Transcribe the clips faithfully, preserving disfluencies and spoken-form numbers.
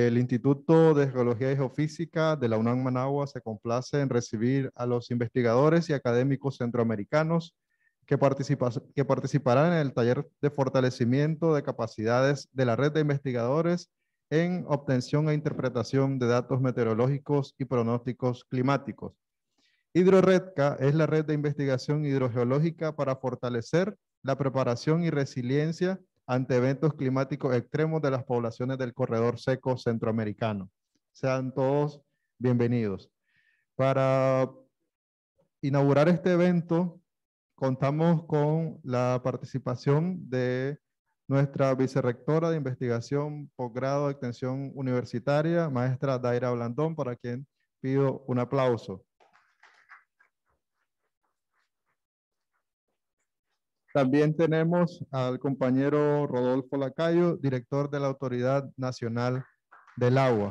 El Instituto de Geología y Geofísica de la UNAM Managua se complace en recibir a los investigadores y académicos centroamericanos que, participa que participarán en el taller de fortalecimiento de capacidades de la red de investigadores en obtención e interpretación de datos meteorológicos y pronósticos climáticos. HidroRedca es la red de investigación hidrogeológica para fortalecer la preparación y resiliencia ante eventos climáticos extremos de las poblaciones del corredor seco centroamericano. Sean todos bienvenidos. Para inaugurar este evento, contamos con la participación de nuestra vicerrectora de investigación, posgrado de extensión universitaria, maestra Daira Blandón, para quien pido un aplauso. También tenemos al compañero Rodolfo Lacayo, director de la Autoridad Nacional del Agua.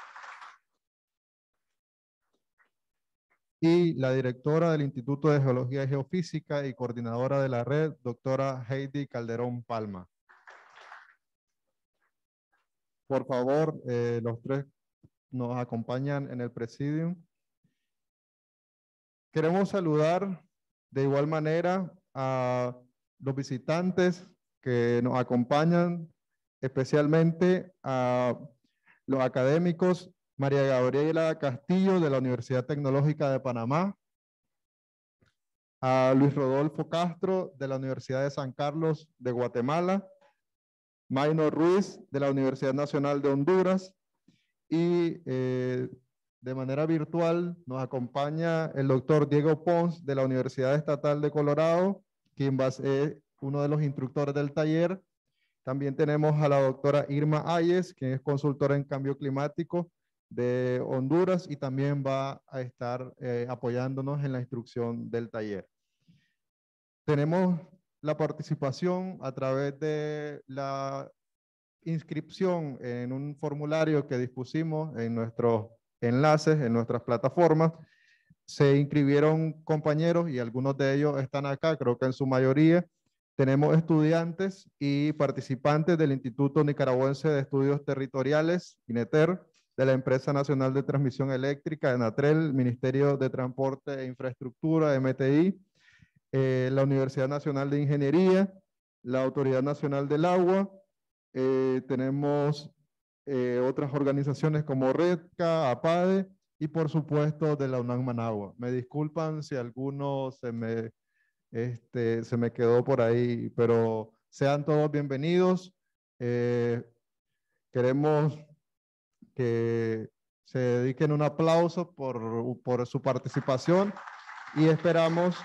Y la directora del Instituto de Geología y Geofísica y coordinadora de la red, doctora Heidi Calderón Palma. Por favor, eh, los tres nos acompañan en el presidium. Queremos saludar de igual manera a los visitantes que nos acompañan, especialmente a los académicos María Gabriela Castillo de la Universidad Tecnológica de Panamá, a Luis Rodolfo Castro de la Universidad de San Carlos de Guatemala, Maynor Ruiz de la Universidad Nacional de Honduras y eh, de manera virtual nos acompaña el doctor Diego Pons de la Universidad Estatal de Colorado, quien va a ser uno de los instructores del taller. También tenemos a la doctora Irma Ayes, quien es consultora en cambio climático de Honduras y también va a estar eh, apoyándonos en la instrucción del taller. Tenemos la participación a través de la inscripción en un formulario que dispusimos en nuestros enlaces, en nuestras plataformas. Se inscribieron compañeros y algunos de ellos están acá, creo que en su mayoría. Tenemos estudiantes y participantes del Instituto Nicaragüense de Estudios Territoriales, INETER, de la Empresa Nacional de Transmisión Eléctrica, ENATREL, Ministerio de Transporte e Infraestructura, M T I, eh, la Universidad Nacional de Ingeniería, la Autoridad Nacional del Agua, eh, tenemos eh, otras organizaciones como REDCA, APADE y por supuesto de la UNAM Managua. Me disculpan si alguno se me, este, se me quedó por ahí, pero sean todos bienvenidos. Eh, queremos que se dediquen un aplauso por, por su participación y esperamos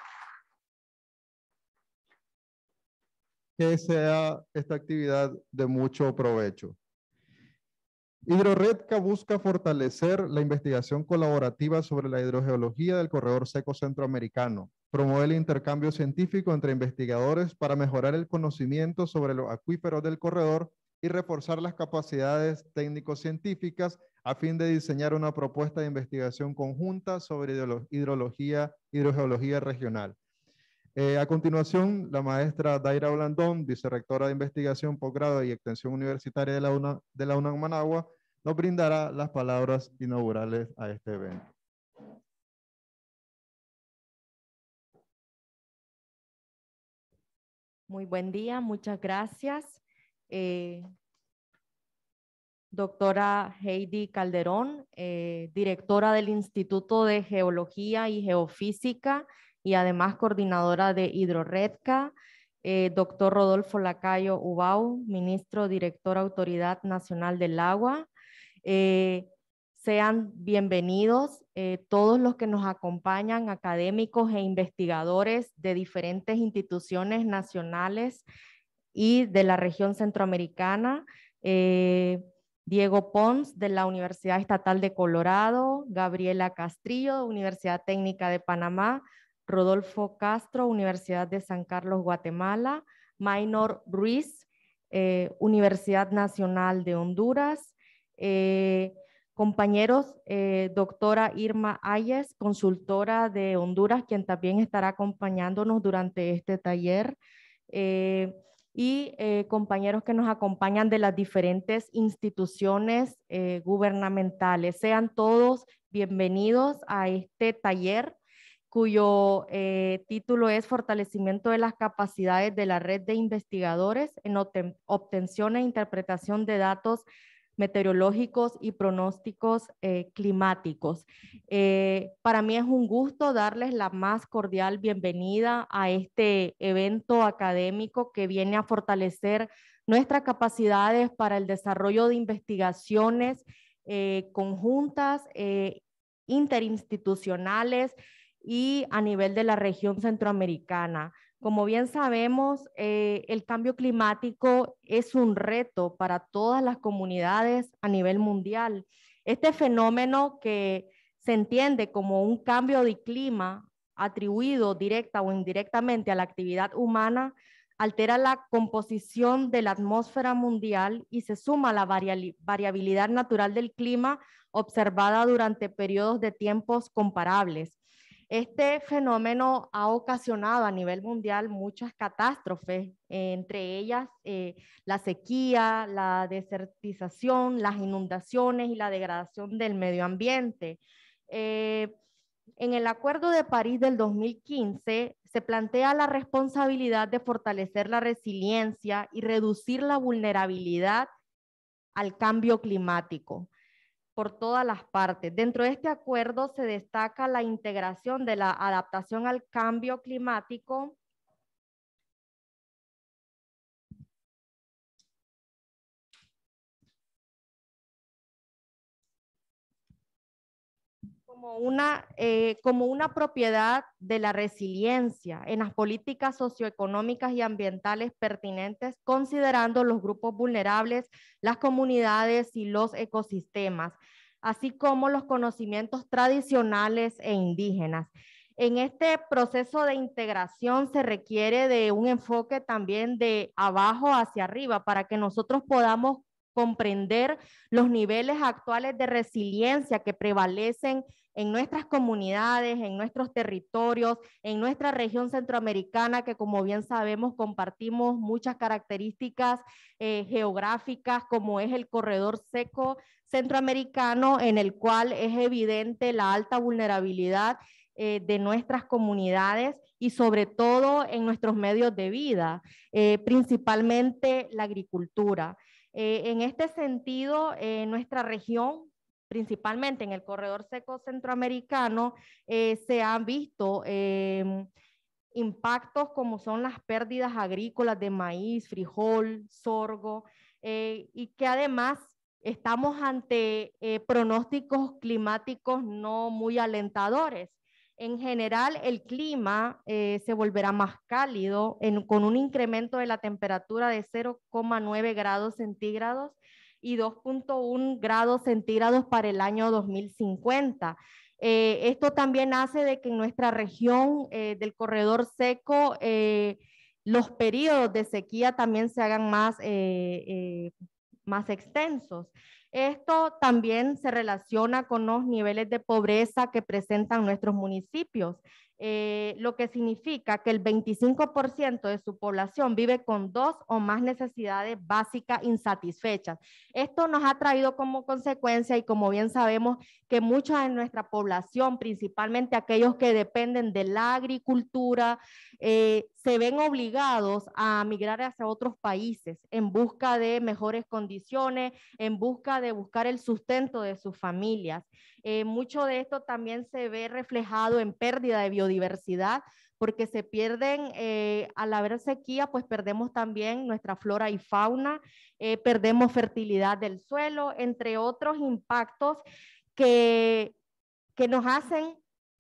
que sea esta actividad de mucho provecho. HidroRedca busca fortalecer la investigación colaborativa sobre la hidrogeología del corredor seco centroamericano, promover el intercambio científico entre investigadores para mejorar el conocimiento sobre los acuíferos del corredor y reforzar las capacidades técnico-científicas a fin de diseñar una propuesta de investigación conjunta sobre hidrología, hidrogeología regional. Eh, a continuación, la maestra Daira Blandón, vicerrectora de Investigación, Posgrado y Extensión Universitaria de la, UNA, de la UNAM Managua, nos brindará las palabras inaugurales a este evento. Muy buen día, muchas gracias. Eh, doctora Heidi Calderón, eh, directora del Instituto de Geología y Geofísica y además coordinadora de HidroRedca, eh, doctor Rodolfo Lacayo Ubau, ministro, director, Autoridad Nacional del Agua. Eh, sean bienvenidos eh, todos los que nos acompañan, académicos e investigadores de diferentes instituciones nacionales y de la región centroamericana. Eh, Diego Pons, de la Universidad Estatal de Colorado, Gabriela Castillo, Universidad Técnica de Panamá, Rodolfo Castro, Universidad de San Carlos, Guatemala, Maynor Ruiz, eh, Universidad Nacional de Honduras, eh, compañeros, eh, doctora Irma Ayes, consultora de Honduras, quien también estará acompañándonos durante este taller, eh, y eh, compañeros que nos acompañan de las diferentes instituciones eh, gubernamentales. Sean todos bienvenidos a este taller cuyo eh, título es Fortalecimiento de las capacidades de la red de investigadores en obtención e interpretación de datos meteorológicos y pronósticos eh, climáticos. Eh, para mí es un gusto darles la más cordial bienvenida a este evento académico que viene a fortalecer nuestras capacidades para el desarrollo de investigaciones eh, conjuntas, eh, interinstitucionales y a nivel de la región centroamericana. Como bien sabemos, eh, el cambio climático es un reto para todas las comunidades a nivel mundial. Este fenómeno que se entiende como un cambio de clima atribuido directa o indirectamente a la actividad humana, altera la composición de la atmósfera mundial y se suma a la variabilidad natural del clima observada durante periodos de tiempos comparables. Este fenómeno ha ocasionado a nivel mundial muchas catástrofes, eh, entre ellas eh, la sequía, la desertización, las inundaciones y la degradación del medio ambiente. Eh, en el Acuerdo de París del dos mil quince se plantea la responsabilidad de fortalecer la resiliencia y reducir la vulnerabilidad al cambio climático por todas las partes. Dentro de este acuerdo se destaca la integración de la adaptación al cambio climático como una, eh, como una propiedad de la resiliencia en las políticas socioeconómicas y ambientales pertinentes, considerando los grupos vulnerables, las comunidades y los ecosistemas, así como los conocimientos tradicionales e indígenas. En este proceso de integración se requiere de un enfoque también de abajo hacia arriba para que nosotros podamos comprender los niveles actuales de resiliencia que prevalecen en nuestras comunidades, en nuestros territorios, en nuestra región centroamericana, que como bien sabemos compartimos muchas características eh, geográficas, como es el corredor seco centroamericano, en el cual es evidente la alta vulnerabilidad eh, de nuestras comunidades y sobre todo en nuestros medios de vida, eh, principalmente la agricultura. Eh, en este sentido, eh, nuestra región, principalmente en el corredor seco centroamericano, eh, se han visto eh, impactos como son las pérdidas agrícolas de maíz, frijol, sorgo, eh, y que además estamos ante eh, pronósticos climáticos no muy alentadores. En general, el clima eh, se volverá más cálido en, con un incremento de la temperatura de cero coma nueve grados centígrados y dos punto uno grados centígrados para el año dos mil cincuenta. Eh, esto también hace de que en nuestra región eh, del corredor seco eh, los periodos de sequía también se hagan más, eh, eh, más extensos. Esto también se relaciona con los niveles de pobreza que presentan nuestros municipios, eh, lo que significa que el veinticinco por ciento de su población vive con dos o más necesidades básicas insatisfechas. Esto nos ha traído como consecuencia, y como bien sabemos, que mucha de nuestra población, principalmente aquellos que dependen de la agricultura, eh, se ven obligados a migrar hacia otros países en busca de mejores condiciones, en busca de buscar el sustento de sus familias. Eh, mucho de esto también se ve reflejado en pérdida de biodiversidad, porque se pierden, eh, al haber sequía, pues perdemos también nuestra flora y fauna, eh, perdemos fertilidad del suelo, entre otros impactos que, que nos hacen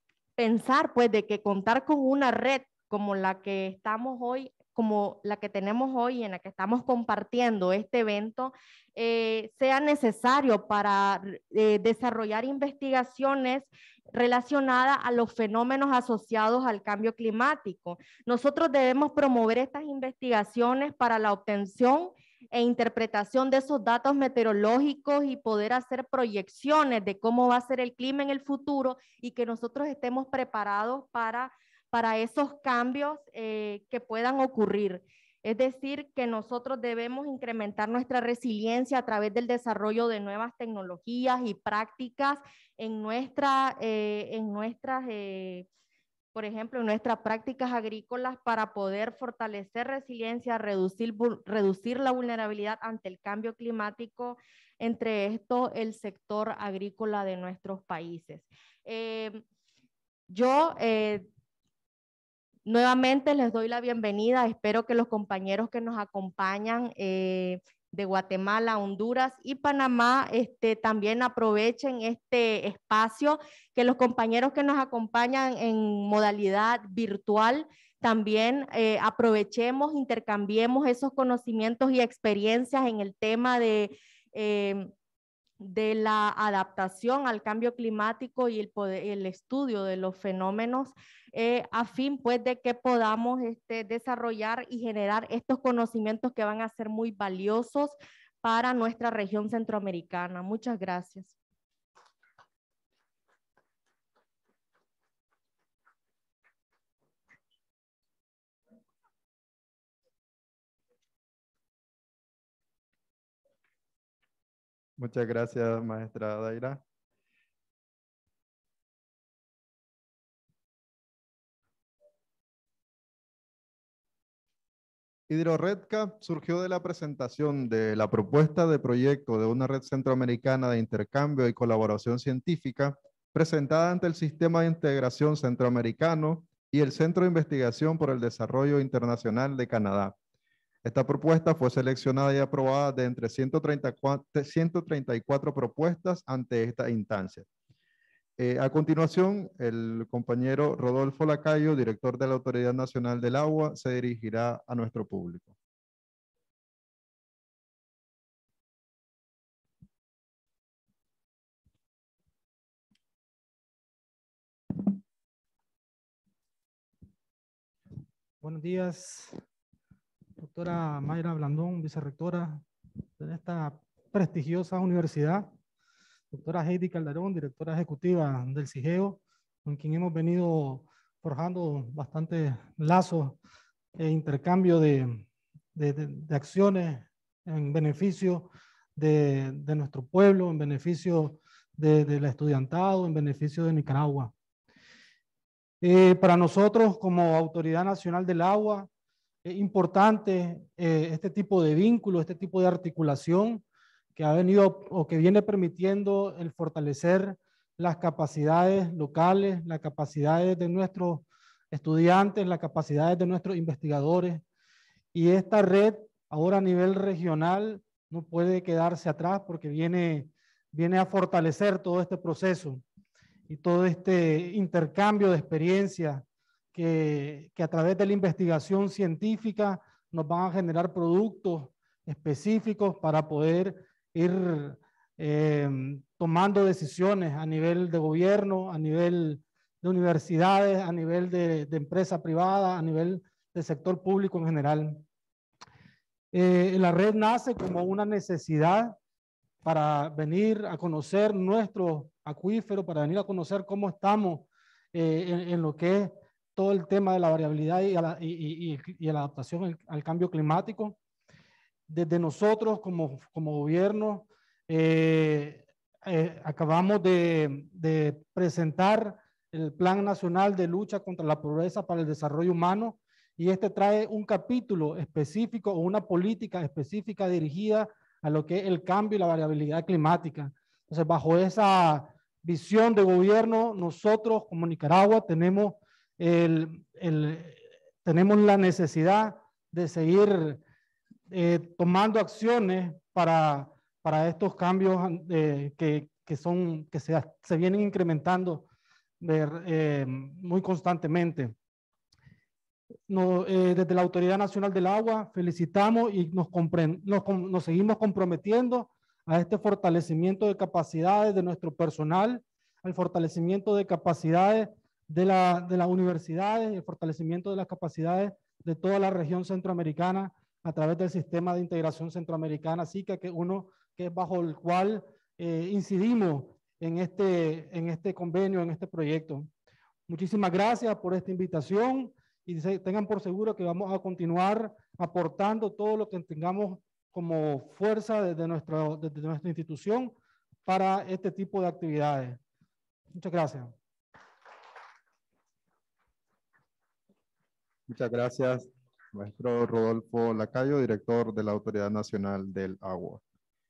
pensar, pues, de que contar con una red como la que estamos hoy, como la que tenemos hoy, en la que estamos compartiendo este evento, eh, sea necesario para eh, desarrollar investigaciones relacionadas a los fenómenos asociados al cambio climático. Nosotros debemos promover estas investigaciones para la obtención e interpretación de esos datos meteorológicos y poder hacer proyecciones de cómo va a ser el clima en el futuro y que nosotros estemos preparados para, para esos cambios eh, que puedan ocurrir. Es decir, que nosotros debemos incrementar nuestra resiliencia a través del desarrollo de nuevas tecnologías y prácticas en, nuestra, eh, en nuestras, eh, por ejemplo, en nuestras prácticas agrícolas para poder fortalecer resiliencia, reducir, reducir la vulnerabilidad ante el cambio climático, entre esto el sector agrícola de nuestros países. Eh, yo eh, nuevamente les doy la bienvenida. Espero que los compañeros que nos acompañan eh, de Guatemala, Honduras y Panamá este, también aprovechen este espacio, que los compañeros que nos acompañan en modalidad virtual también eh, aprovechemos, intercambiemos esos conocimientos y experiencias en el tema de eh, de la adaptación al cambio climático y el, poder, el estudio de los fenómenos eh, a fin pues de que podamos este, desarrollar y generar estos conocimientos que van a ser muy valiosos para nuestra región centroamericana. Muchas gracias. Muchas gracias, maestra Daira. HidroRedca surgió de la presentación de la propuesta de proyecto de una red centroamericana de intercambio y colaboración científica presentada ante el Sistema de Integración Centroamericano y el Centro de Investigación por el Desarrollo Internacional de Canadá. Esta propuesta fue seleccionada y aprobada de entre ciento treinta y cuatro propuestas ante esta instancia. Eh, a continuación, el compañero Rodolfo Lacayo, director de la Autoridad Nacional del Agua, se dirigirá a nuestro público. Buenos días, doctora Mayra Blandón, vicerrectora de esta prestigiosa universidad. Doctora Heidi Calderón, directora ejecutiva del CIGEO, con quien hemos venido forjando bastantes lazos e intercambio de, de, de, de acciones en beneficio de, de nuestro pueblo, en beneficio de, del estudiantado, en beneficio de Nicaragua. Eh, para nosotros, como Autoridad Nacional del Agua, es importante eh, este tipo de vínculo, este tipo de articulación que ha venido o que viene permitiendo el fortalecer las capacidades locales, las capacidades de nuestros estudiantes, las capacidades de nuestros investigadores. Y esta red, ahora a nivel regional, no puede quedarse atrás porque viene, viene a fortalecer todo este proceso y todo este intercambio de experiencias que, que a través de la investigación científica nos van a generar productos específicos para poder ir eh, tomando decisiones a nivel de gobierno, a nivel de universidades, a nivel de, de empresa privada, a nivel del sector público en general. Eh, la red nace como una necesidad para venir a conocer nuestro acuífero, para venir a conocer cómo estamos eh, en, en lo que es todo el tema de la variabilidad y, a la, y, y, y a la adaptación al, al cambio climático. Desde nosotros como, como gobierno eh, eh, acabamos de, de presentar el Plan Nacional de Lucha contra la Pobreza para el Desarrollo Humano, y este trae un capítulo específico o una política específica dirigida a lo que es el cambio y la variabilidad climática. Entonces, bajo esa visión de gobierno, nosotros como Nicaragua tenemos, el, el, tenemos la necesidad de seguir Eh, tomando acciones para, para estos cambios eh, que, que, son, que se, se vienen incrementando eh, muy constantemente. No, eh, desde la Autoridad Nacional del Agua felicitamos y nos, nos, nos seguimos comprometiendo a este fortalecimiento de capacidades de nuestro personal, al fortalecimiento de capacidades de, la, de las universidades, el fortalecimiento de las capacidades de toda la región centroamericana a través del Sistema de Integración Centroamericana, SICA, que uno que es bajo el cual eh, incidimos en este, en este convenio, en este proyecto. Muchísimas gracias por esta invitación y se, tengan por seguro que vamos a continuar aportando todo lo que tengamos como fuerza desde nuestra, desde nuestra institución para este tipo de actividades. Muchas gracias. Muchas gracias, maestro Rodolfo Lacayo, director de la Autoridad Nacional del Agua.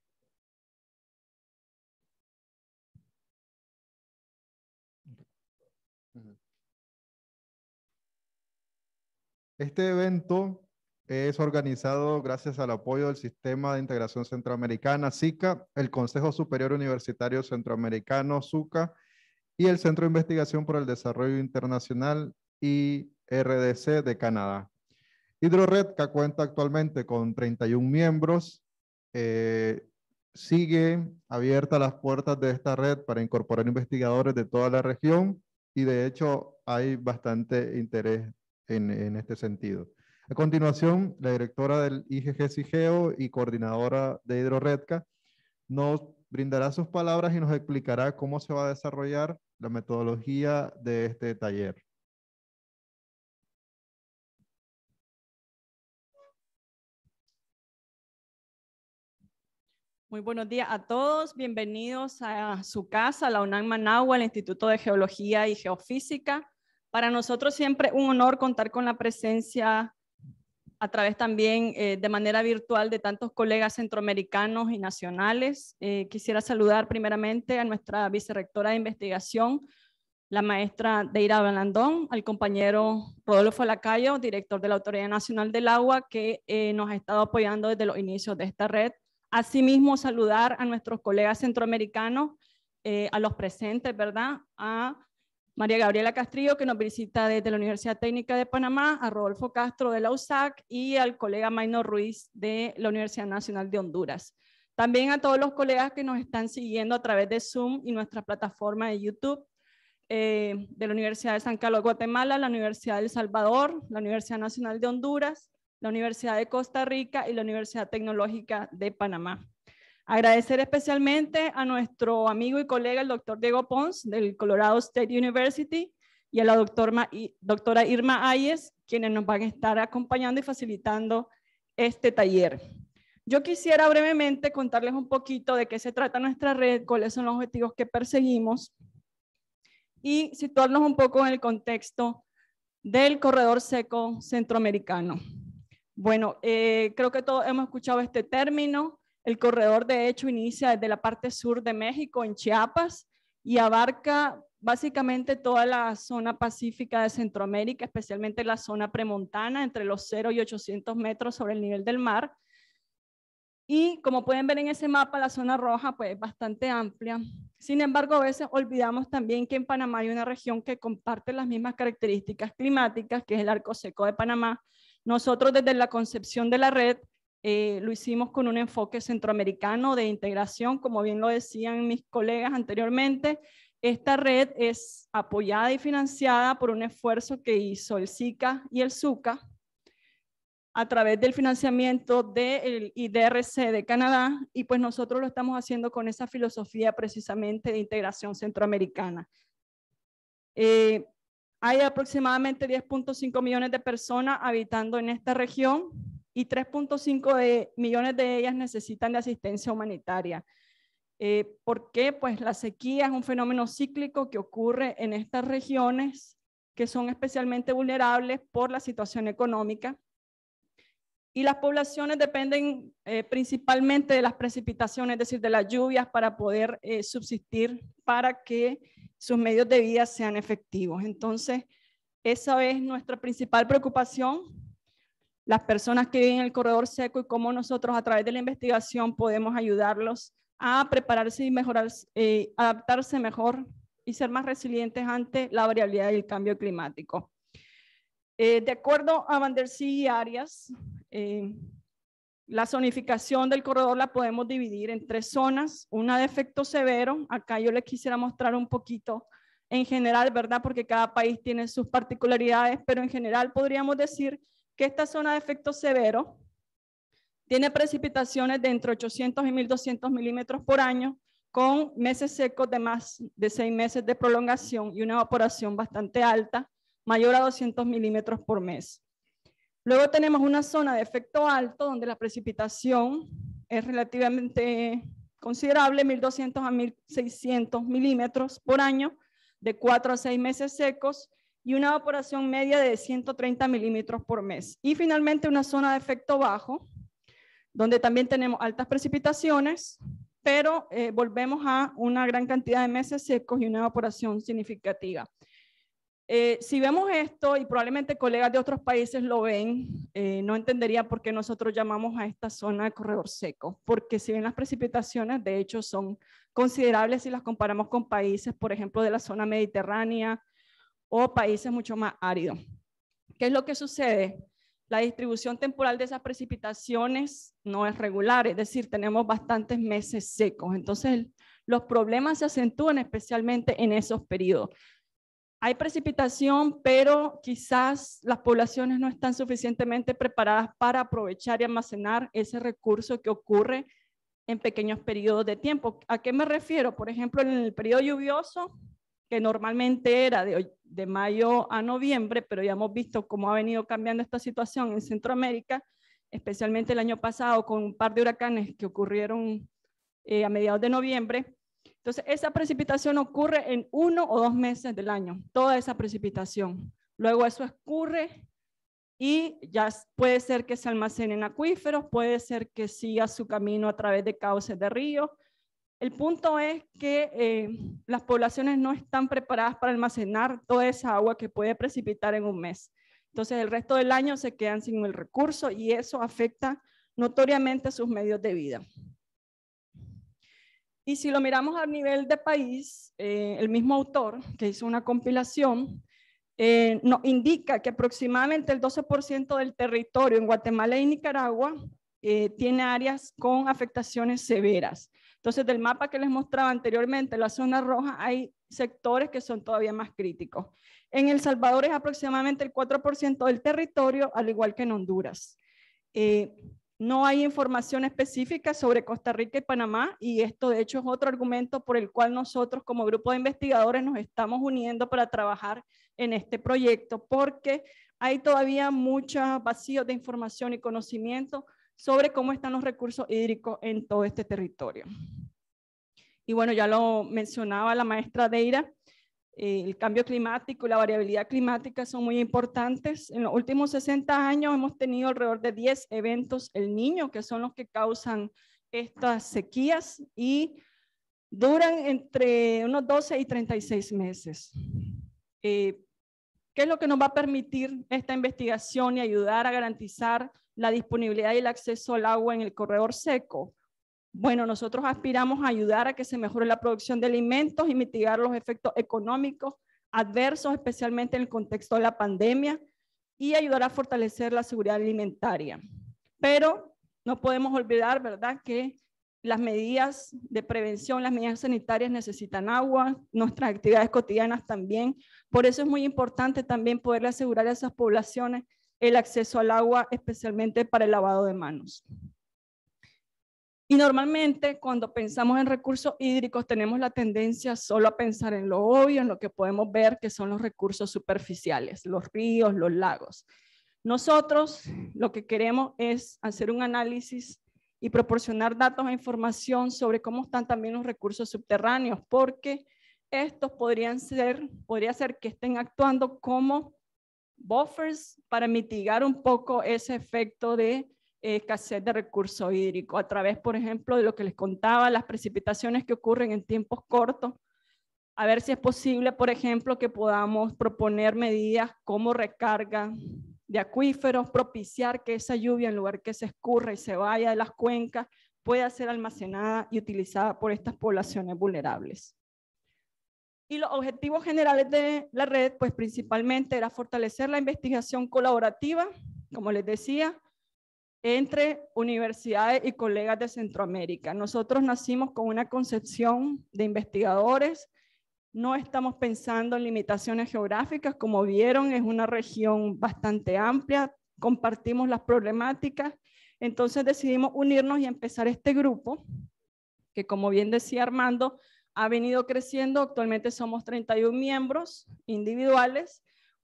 Este evento es organizado gracias al apoyo del Sistema de Integración Centroamericana, SICA, el Consejo Superior Universitario Centroamericano, SUCA, y el Centro de Investigación por el Desarrollo Internacional, I R D C, de Canadá. HidroRedca cuenta actualmente con treinta y un miembros. Eh, sigue abiertas las puertas de esta red para incorporar investigadores de toda la región y de hecho hay bastante interés en, en este sentido. A continuación, la directora del I G G SIGEO y coordinadora de HidroRedca nos brindará sus palabras y nos explicará cómo se va a desarrollar la metodología de este taller. Muy buenos días a todos, bienvenidos a su casa, la UNAM Managua, el Instituto de Geología y Geofísica. Para nosotros siempre un honor contar con la presencia a través también eh, de manera virtual de tantos colegas centroamericanos y nacionales. Eh, quisiera saludar primeramente a nuestra vicerrectora de investigación, la maestra Deira Blandón, al compañero Rodolfo Lacayo, director de la Autoridad Nacional del Agua, que eh, nos ha estado apoyando desde los inicios de esta red. Asimismo, saludar a nuestros colegas centroamericanos, eh, a los presentes, ¿verdad? A María Gabriela Castrillo, que nos visita desde la Universidad Técnica de Panamá, a Rodolfo Castro de la U S A C y al colega Maynor Ruiz de la Universidad Nacional de Honduras. También a todos los colegas que nos están siguiendo a través de Zoom y nuestra plataforma de YouTube, eh, de la Universidad de San Carlos, Guatemala, la Universidad de El Salvador, la Universidad Nacional de Honduras, la Universidad de Costa Rica y la Universidad Tecnológica de Panamá. Agradecer especialmente a nuestro amigo y colega, el doctor Diego Pons, del Colorado State University, y a la doctora, doctora Irma Ayes, quienes nos van a estar acompañando y facilitando este taller. Yo quisiera brevemente contarles un poquito de qué se trata nuestra red, cuáles son los objetivos que perseguimos y situarnos un poco en el contexto del corredor seco centroamericano. Bueno, eh, creo que todos hemos escuchado este término. El corredor, de hecho, inicia desde la parte sur de México, en Chiapas, y abarca básicamente toda la zona pacífica de Centroamérica, especialmente la zona premontana, entre los cero y ochocientos metros sobre el nivel del mar. Y como pueden ver en ese mapa, la zona roja pues, es bastante amplia. Sin embargo, a veces olvidamos también que en Panamá hay una región que comparte las mismas características climáticas, que es el arco seco de Panamá. Nosotros desde la concepción de la red eh, lo hicimos con un enfoque centroamericano de integración, como bien lo decían mis colegas anteriormente. Esta red es apoyada y financiada por un esfuerzo que hizo el SICA y el SUCA a través del financiamiento del I D R C de Canadá, y pues nosotros lo estamos haciendo con esa filosofía precisamente de integración centroamericana. Eh, Hay aproximadamente diez punto cinco millones de personas habitando en esta región y tres punto cinco millones de ellas necesitan de asistencia humanitaria. Eh, ¿Por qué? Pues la sequía es un fenómeno cíclico que ocurre en estas regiones que son especialmente vulnerables por la situación económica. Y las poblaciones dependen eh, principalmente de las precipitaciones, es decir, de las lluvias para poder eh, subsistir, para que sus medios de vida sean efectivos. Entonces, esa es nuestra principal preocupación, las personas que viven en el corredor seco y cómo nosotros a través de la investigación podemos ayudarlos a prepararse y mejorar, eh, adaptarse mejor y ser más resilientes ante la variabilidad y el cambio climático. Eh, de acuerdo a Van der Zee y Arias, eh, la zonificación del corredor la podemos dividir en tres zonas, una de efecto severo. Acá yo les quisiera mostrar un poquito en general, ¿verdad? Porque cada país tiene sus particularidades, pero en general podríamos decir que esta zona de efecto severo tiene precipitaciones de entre ochocientos y mil doscientos milímetros por año, con meses secos de más de seis meses de prolongación y una evaporación bastante alta, mayor a doscientos milímetros por mes. Luego tenemos una zona de efecto alto donde la precipitación es relativamente considerable, mil doscientos a mil seiscientos milímetros por año, de cuatro a seis meses secos, y una evaporación media de ciento treinta milímetros por mes. Y finalmente una zona de efecto bajo, donde también tenemos altas precipitaciones, pero eh, volvemos a una gran cantidad de meses secos y una evaporación significativa. Eh, si vemos esto, y probablemente colegas de otros países lo ven, eh, no entendería por qué nosotros llamamos a esta zona de corredor seco, porque si bien las precipitaciones de hecho son considerables si las comparamos con países, por ejemplo, de la zona mediterránea o países mucho más áridos. ¿Qué es lo que sucede? La distribución temporal de esas precipitaciones no es regular, es decir, tenemos bastantes meses secos, entonces los problemas se acentúan especialmente en esos periodos. Hay precipitación, pero quizás las poblaciones no están suficientemente preparadas para aprovechar y almacenar ese recurso que ocurre en pequeños periodos de tiempo. ¿A qué me refiero? Por ejemplo, en el periodo lluvioso, que normalmente era de, de mayo a noviembre, pero ya hemos visto cómo ha venido cambiando esta situación en Centroamérica, especialmente el año pasado con un par de huracanes que ocurrieron eh, a mediados de noviembre. Entonces, esa precipitación ocurre en uno o dos meses del año, toda esa precipitación. Luego eso escurre y ya puede ser que se almacene en acuíferos, puede ser que siga su camino a través de cauces de ríos. El punto es que eh, las poblaciones no están preparadas para almacenar toda esa agua que puede precipitar en un mes. Entonces, el resto del año se quedan sin el recurso y eso afecta notoriamente sus medios de vida. Y si lo miramos a nivel de país, eh, el mismo autor que hizo una compilación eh, nos indica que aproximadamente el doce por ciento del territorio en Guatemala y Nicaragua eh, tiene áreas con afectaciones severas. Entonces, del mapa que les mostraba anteriormente, la zona roja, hay sectores que son todavía más críticos. En El Salvador es aproximadamente el cuatro por ciento del territorio, al igual que en Honduras. Eh, No hay información específica sobre Costa Rica y Panamá y esto de hecho es otro argumento por el cual nosotros como grupo de investigadores nos estamos uniendo para trabajar en este proyecto porque hay todavía muchos vacíos de información y conocimiento sobre cómo están los recursos hídricos en todo este territorio. Y bueno, ya lo mencionaba la maestra Deira, el cambio climático y la variabilidad climática son muy importantes. En los últimos sesenta años hemos tenido alrededor de diez eventos El Niño, que son los que causan estas sequías y duran entre unos doce y treinta y seis meses. Eh, ¿Qué es lo que nos va a permitir esta investigación y ayudar a garantizar la disponibilidad y el acceso al agua en el corredor seco? Bueno, nosotros aspiramos a ayudar a que se mejore la producción de alimentos y mitigar los efectos económicos adversos, especialmente en el contexto de la pandemia, y ayudar a fortalecer la seguridad alimentaria. Pero no podemos olvidar, ¿verdad?, que las medidas de prevención, las medidas sanitarias necesitan agua, nuestras actividades cotidianas también. Por eso es muy importante también poderle asegurar a esas poblaciones el acceso al agua, especialmente para el lavado de manos. Y normalmente cuando pensamos en recursos hídricos tenemos la tendencia solo a pensar en lo obvio, en lo que podemos ver que son los recursos superficiales, los ríos, los lagos. Nosotros lo que queremos es hacer un análisis y proporcionar datos e información sobre cómo están también los recursos subterráneos, porque estos podrían ser, podría ser que estén actuando como buffers para mitigar un poco ese efecto de escasez de recurso hídrico a través, por ejemplo, de lo que les contaba, las precipitaciones que ocurren en tiempos cortos, a ver si es posible, por ejemplo, que podamos proponer medidas como recarga de acuíferos, propiciar que esa lluvia, en lugar que se escurra y se vaya de las cuencas, pueda ser almacenada y utilizada por estas poblaciones vulnerables. Y los objetivos generales de la red, pues principalmente era fortalecer la investigación colaborativa, como les decía, entre universidades y colegas de Centroamérica. Nosotros nacimos con una concepción de investigadores, no estamos pensando en limitaciones geográficas, como vieron es una región bastante amplia, compartimos las problemáticas, entonces decidimos unirnos y empezar este grupo, que como bien decía Armando, ha venido creciendo, actualmente somos treinta y uno miembros individuales,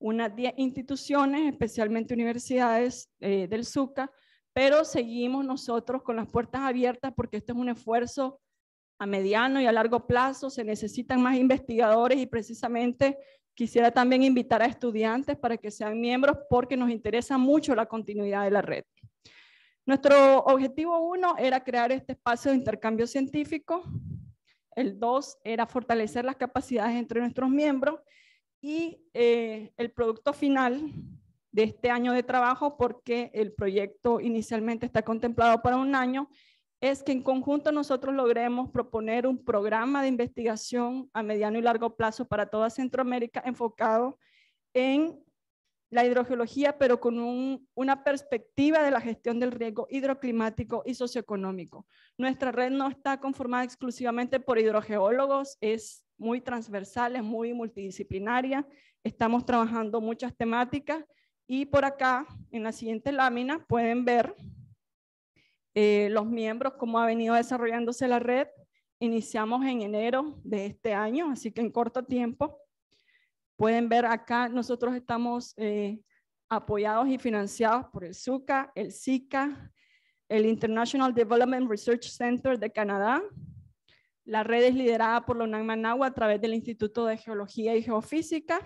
unas diez instituciones, especialmente universidades eh, del Zuca, pero seguimos nosotros con las puertas abiertas porque este es un esfuerzo a mediano y a largo plazo, se necesitan más investigadores y precisamente quisiera también invitar a estudiantes para que sean miembros porque nos interesa mucho la continuidad de la red. Nuestro objetivo uno era crear este espacio de intercambio científico, el dos era fortalecer las capacidades entre nuestros miembros y eh, el producto final de este año de trabajo, porque el proyecto inicialmente está contemplado para un año, es que en conjunto nosotros logremos proponer un programa de investigación a mediano y largo plazo para toda Centroamérica enfocado en la hidrogeología, pero con un, una perspectiva de la gestión del riesgo hidroclimático y socioeconómico. Nuestra red no está conformada exclusivamente por hidrogeólogos, es muy transversal, es muy multidisciplinaria, estamos trabajando muchas temáticas y por acá, en la siguiente lámina, pueden ver eh, los miembros, cómo ha venido desarrollándose la red. Iniciamos en enero de este año, así que en corto tiempo. Pueden ver acá, nosotros estamos eh, apoyados y financiados por el Zuca, el SICA, el International Development Research Center de Canadá. La red es liderada por la UNAM Managua a través del Instituto de Geología y Geofísica.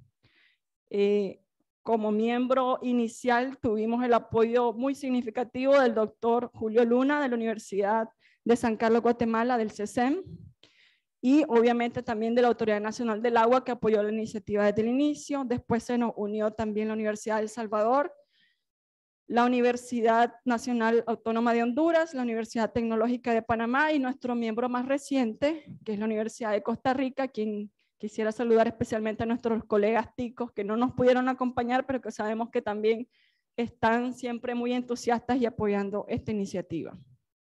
Eh, como miembro inicial tuvimos el apoyo muy significativo del doctor Julio Luna de la Universidad de San Carlos, Guatemala, del C E S E M. Y obviamente también de la Autoridad Nacional del Agua, que apoyó la iniciativa desde el inicio. Después se nos unió también la Universidad de El Salvador, la Universidad Nacional Autónoma de Honduras, la Universidad Tecnológica de Panamá y nuestro miembro más reciente, que es la Universidad de Costa Rica, quien quisiera saludar especialmente a nuestros colegas ticos que no nos pudieron acompañar, pero que sabemos que también están siempre muy entusiastas y apoyando esta iniciativa.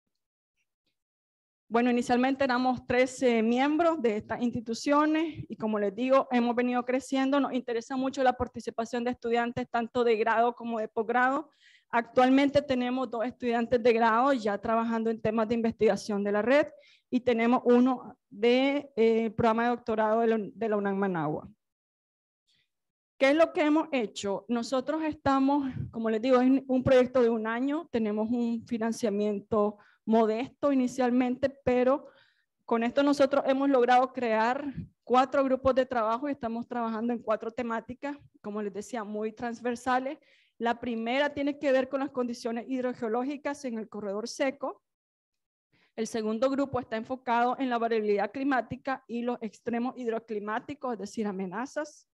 Bueno, inicialmente éramos trece miembros de estas instituciones y como les digo, hemos venido creciendo. Nos interesa mucho la participación de estudiantes tanto de grado como de posgrado. Actualmente tenemos dos estudiantes de grado ya trabajando en temas de investigación de la red y tenemos uno del de, eh, programa de doctorado de la, de la UNAM Managua. ¿Qué es lo que hemos hecho? Nosotros estamos, como les digo, es un proyecto de un año, tenemos un financiamiento modesto inicialmente, pero con esto nosotros hemos logrado crear cuatro grupos de trabajo y estamos trabajando en cuatro temáticas, como les decía, muy transversales. La primera tiene que ver con las condiciones hidrogeológicas en el corredor seco. El segundo grupo está enfocado en la variabilidad climática y los extremos hidroclimáticos, es decir, amenazas.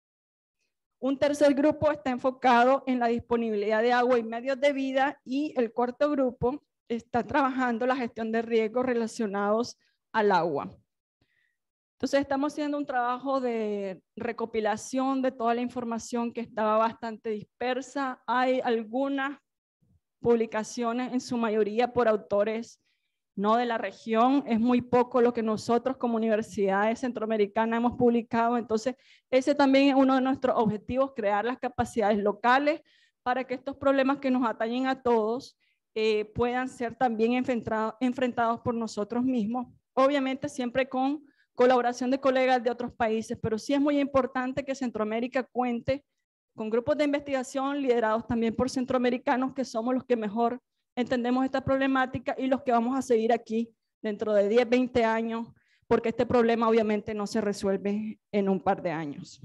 Un tercer grupo está enfocado en la disponibilidad de agua y medios de vida y el cuarto grupo está trabajando la gestión de riesgos relacionados al agua. Entonces estamos haciendo un trabajo de recopilación de toda la información que estaba bastante dispersa. Hay algunas publicaciones, en su mayoría por autores no de la región. Es muy poco lo que nosotros como universidades centroamericanas hemos publicado. Entonces ese también es uno de nuestros objetivos, crear las capacidades locales para que estos problemas que nos atañen a todos Eh, puedan ser también enfrentados, enfrentados por nosotros mismos, obviamente siempre con colaboración de colegas de otros países, pero sí es muy importante que Centroamérica cuente con grupos de investigación liderados también por centroamericanos, que somos los que mejor entendemos esta problemática y los que vamos a seguir aquí dentro de diez, veinte años, porque este problema obviamente no se resuelve en un par de años.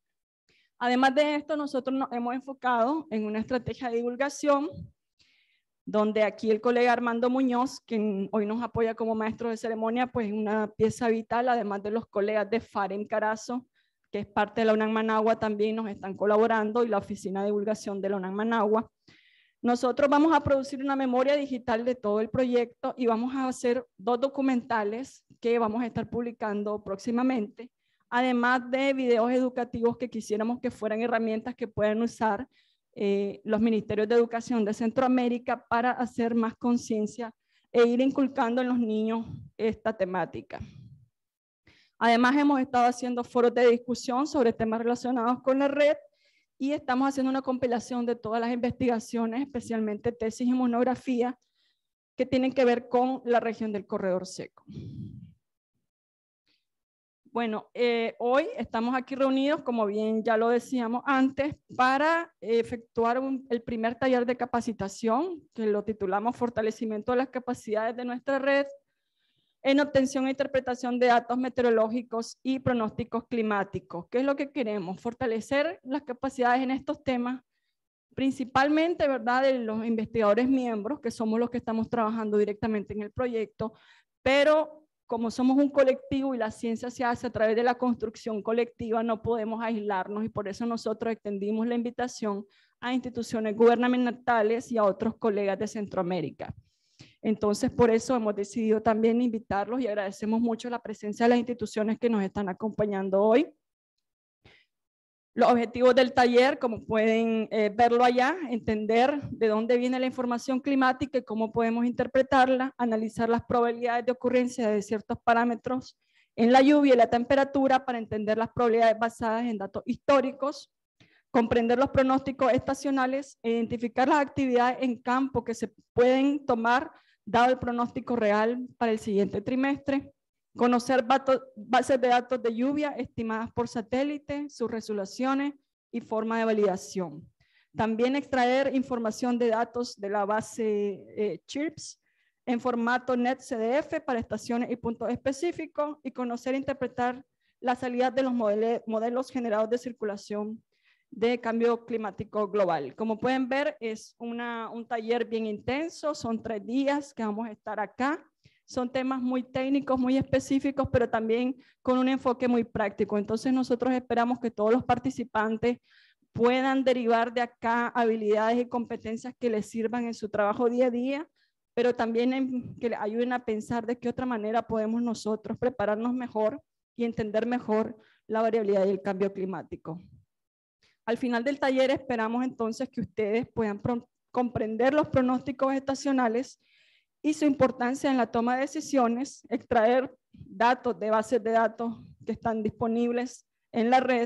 Además de esto, nosotros nos hemos enfocado en una estrategia de divulgación donde aquí el colega Armando Muñoz, quien hoy nos apoya como maestro de ceremonia, pues una pieza vital, además de los colegas de FAREN Carazo, que es parte de la UNAM Managua, también nos están colaborando, y la Oficina de Divulgación de la UNAM Managua. Nosotros vamos a producir una memoria digital de todo el proyecto y vamos a hacer dos documentales que vamos a estar publicando próximamente, además de videos educativos que quisiéramos que fueran herramientas que puedan usar Eh, los ministerios de educación de Centroamérica para hacer más conciencia e ir inculcando en los niños esta temática. Además, hemos estado haciendo foros de discusión sobre temas relacionados con la red y estamos haciendo una compilación de todas las investigaciones, especialmente tesis y monografías que tienen que ver con la región del corredor seco. Bueno, eh, hoy estamos aquí reunidos, como bien ya lo decíamos antes, para efectuar un, el primer taller de capacitación, que lo titulamos Fortalecimiento de las capacidades de nuestra red en obtención e interpretación de datos meteorológicos y pronósticos climáticos. ¿Qué es lo que queremos? Fortalecer las capacidades en estos temas, principalmente, ¿verdad?, de los investigadores miembros, que somos los que estamos trabajando directamente en el proyecto, pero como somos un colectivo y la ciencia se hace a través de la construcción colectiva, no podemos aislarnos y por eso nosotros extendimos la invitación a instituciones gubernamentales y a otros colegas de Centroamérica. Entonces, por eso hemos decidido también invitarlos y agradecemos mucho la presencia de las instituciones que nos están acompañando hoy. Los objetivos del taller, como pueden eh, verlo allá, entender de dónde viene la información climática y cómo podemos interpretarla, analizar las probabilidades de ocurrencia de ciertos parámetros en la lluvia y la temperatura para entender las probabilidades basadas en datos históricos, comprender los pronósticos estacionales e identificar las actividades en campo que se pueden tomar dado el pronóstico real para el siguiente trimestre, conocer bases de datos de lluvia estimadas por satélite, sus resoluciones y forma de validación. También extraer información de datos de la base eh, CHIRPS en formato N E T C D F para estaciones y puntos específicos y conocer e interpretar la salida de los modelos, modelos generados de circulación de cambio climático global. Como pueden ver, es una, un taller bien intenso, son tres días que vamos a estar acá. Son temas muy técnicos, muy específicos, pero también con un enfoque muy práctico. Entonces nosotros esperamos que todos los participantes puedan derivar de acá habilidades y competencias que les sirvan en su trabajo día a día, pero también en, que les ayuden a pensar de qué otra manera podemos nosotros prepararnos mejor y entender mejor la variabilidad y el cambio climático. Al final del taller esperamos entonces que ustedes puedan comprender los pronósticos estacionales y su importancia en la toma de decisiones, extraer datos de bases de datos que están disponibles en la red,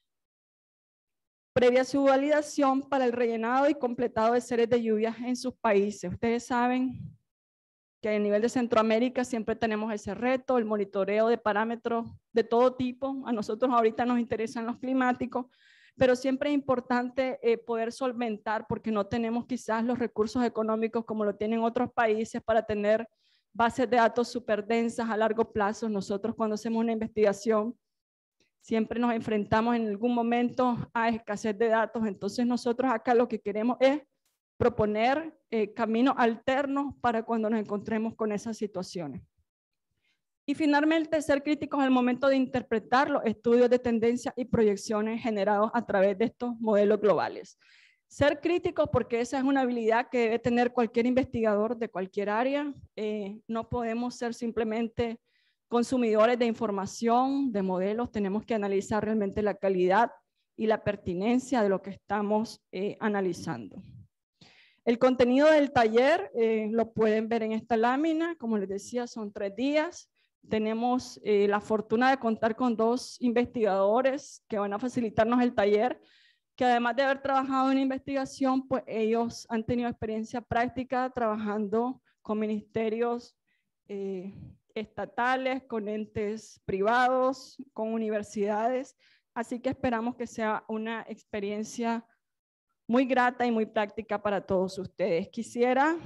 previa a su validación para el rellenado y completado de series de lluvias en sus países. Ustedes saben que a nivel de Centroamérica siempre tenemos ese reto, el monitoreo de parámetros de todo tipo. A nosotros ahorita nos interesan los climáticos, pero siempre es importante eh, poder solventar porque no tenemos quizás los recursos económicos como lo tienen otros países para tener bases de datos súper densas a largo plazo. Nosotros cuando hacemos una investigación siempre nos enfrentamos en algún momento a escasez de datos, entonces nosotros acá lo que queremos es proponer eh, caminos alternos para cuando nos encontremos con esas situaciones. Y finalmente, ser críticos al momento de interpretar los estudios de tendencia y proyecciones generados a través de estos modelos globales. Ser críticos porque esa es una habilidad que debe tener cualquier investigador de cualquier área. Eh, no podemos ser simplemente consumidores de información, de modelos. Tenemos que analizar realmente la calidad y la pertinencia de lo que estamos eh, analizando. El contenido del taller eh, lo pueden ver en esta lámina. Como les decía, son tres días. Tenemos eh, la fortuna de contar con dos investigadores que van a facilitarnos el taller, que además de haber trabajado en investigación, pues ellos han tenido experiencia práctica trabajando con ministerios eh, estatales, con entes privados, con universidades. Así que esperamos que sea una experiencia muy grata y muy práctica para todos ustedes. Quisiera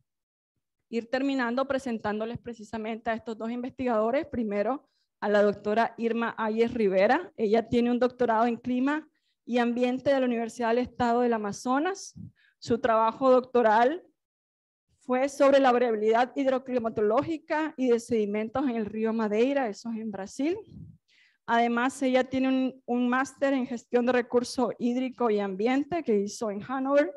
ir terminando presentándoles precisamente a estos dos investigadores. Primero, a la doctora Irma Ayes Rivera. Ella tiene un doctorado en clima y ambiente de la Universidad del Estado del Amazonas. Su trabajo doctoral fue sobre la variabilidad hidroclimatológica y de sedimentos en el río Madeira, eso es en Brasil. Además, ella tiene un, un máster en gestión de recursos hídricos y ambiente que hizo en Hannover.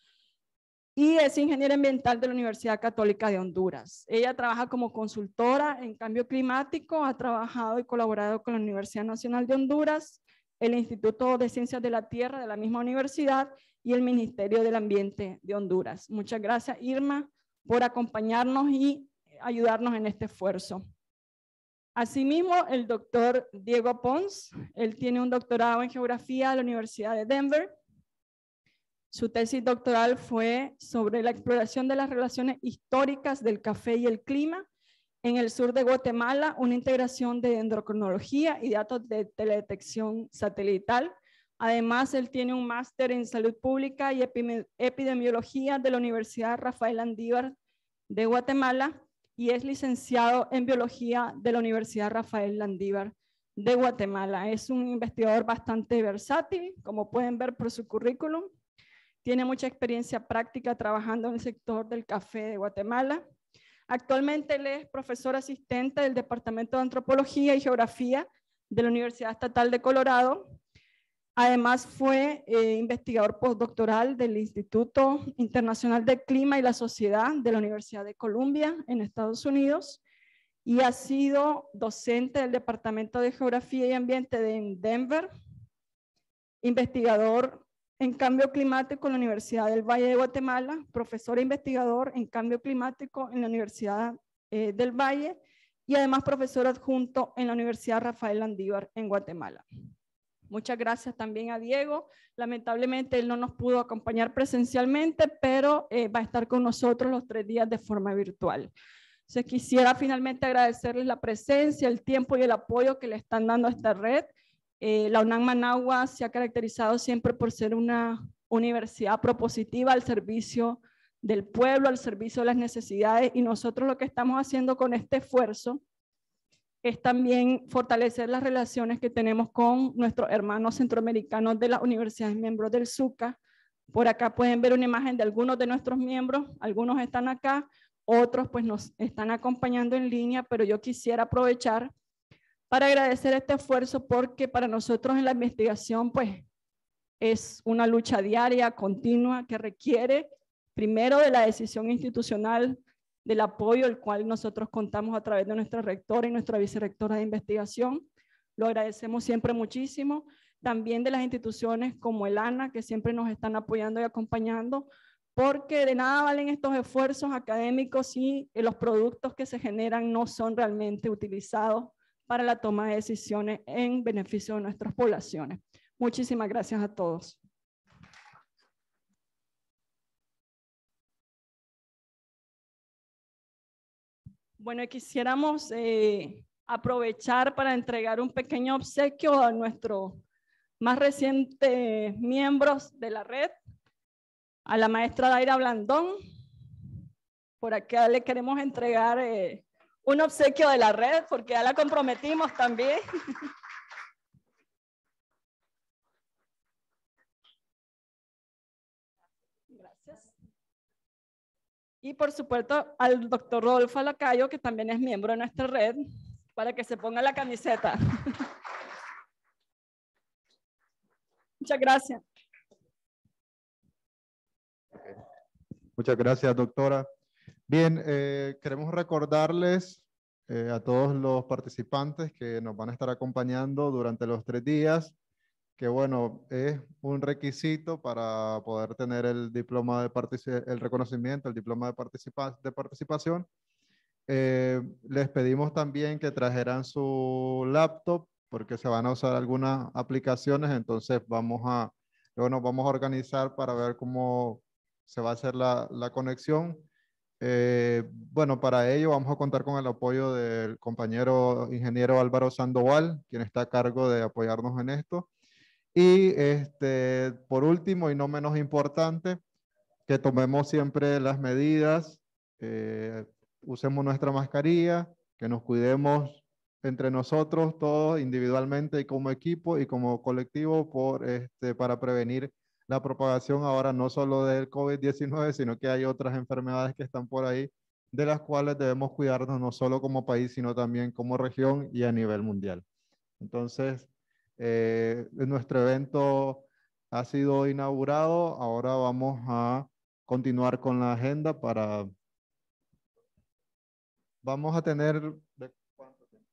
Y es ingeniera ambiental de la Universidad Católica de Honduras. Ella trabaja como consultora en cambio climático, ha trabajado y colaborado con la Universidad Nacional de Honduras, el Instituto de Ciencias de la Tierra de la misma universidad y el Ministerio del Ambiente de Honduras. Muchas gracias, Irma, por acompañarnos y ayudarnos en este esfuerzo. Asimismo, el doctor Diego Pons, él tiene un doctorado en geografía de la Universidad de Denver. Su tesis doctoral fue sobre la exploración de las relaciones históricas del café y el clima En el sur de Guatemala, una integración de endocrinología y datos de teledetección satelital. Además, él tiene un máster en salud pública y epidemiología de la Universidad Rafael Landívar de Guatemala y es licenciado en biología de la Universidad Rafael Landívar de Guatemala. Es un investigador bastante versátil, como pueden ver por su currículum. Tiene mucha experiencia práctica trabajando en el sector del café de Guatemala. Actualmente él es profesor asistente del Departamento de Antropología y Geografía de la Universidad Estatal de Colorado. Además fue eh, investigador postdoctoral del Instituto Internacional del Clima y la Sociedad de la Universidad de Columbia en Estados Unidos y ha sido docente del Departamento de Geografía y Ambiente de Denver, investigador en cambio climático en la Universidad del Valle de Guatemala, profesor e investigador en cambio climático en la Universidad eh, del Valle y además profesor adjunto en la Universidad Rafael Landívar en Guatemala. Muchas gracias también a Diego. Lamentablemente él no nos pudo acompañar presencialmente, pero eh, va a estar con nosotros los tres días de forma virtual. Entonces quisiera finalmente agradecerles la presencia, el tiempo y el apoyo que le están dando a esta red. Eh, la UNAM Managua se ha caracterizado siempre por ser una universidad propositiva al servicio del pueblo, al servicio de las necesidades y nosotros lo que estamos haciendo con este esfuerzo es también fortalecer las relaciones que tenemos con nuestros hermanos centroamericanos de las universidades miembros del SUCA. Por acá pueden ver una imagen de algunos de nuestros miembros, algunos están acá, otros pues nos están acompañando en línea, pero yo quisiera aprovechar para agradecer este esfuerzo porque para nosotros en la investigación pues es una lucha diaria, continua, que requiere primero de la decisión institucional, del apoyo el cual nosotros contamos a través de nuestra rectora y nuestra vicerrectora de investigación. Lo agradecemos siempre muchísimo. También de las instituciones como el ANA, que siempre nos están apoyando y acompañando, porque de nada valen estos esfuerzos académicos si los productos que se generan no son realmente utilizados para la toma de decisiones en beneficio de nuestras poblaciones. Muchísimas gracias a todos. Bueno, quisiéramos eh, aprovechar para entregar un pequeño obsequio a nuestros más recientes miembros de la red, a la maestra Daira Blandón. Por acá le queremos entregar eh, un obsequio de la red, porque ya la comprometimos también. Gracias. Y por supuesto al doctor Rodolfo Lacayo, que también es miembro de nuestra red, para que se ponga la camiseta. Muchas gracias. Muchas gracias, doctora. Bien, eh, queremos recordarles eh, a todos los participantes que nos van a estar acompañando durante los tres días, que bueno, es un requisito para poder tener el diploma de partici- el reconocimiento, el diploma de, participa de participación. Eh, les pedimos también que trajeran su laptop porque se van a usar algunas aplicaciones, entonces vamos a, luego nos vamos a organizar para ver cómo se va a hacer la, la conexión. Eh, bueno, para ello vamos a contar con el apoyo del compañero ingeniero Álvaro Sandoval, quien está a cargo de apoyarnos en esto. Y este, por último y no menos importante, que tomemos siempre las medidas, eh, usemos nuestra mascarilla, que nos cuidemos entre nosotros todos individualmente y como equipo y como colectivo por, este, para prevenir la propagación ahora no solo del COVID diecinueve, sino que hay otras enfermedades que están por ahí, de las cuales debemos cuidarnos no solo como país, sino también como región y a nivel mundial. Entonces, eh, nuestro evento ha sido inaugurado, ahora vamos a continuar con la agenda para... Vamos a tener... ¿de cuánto tiempo?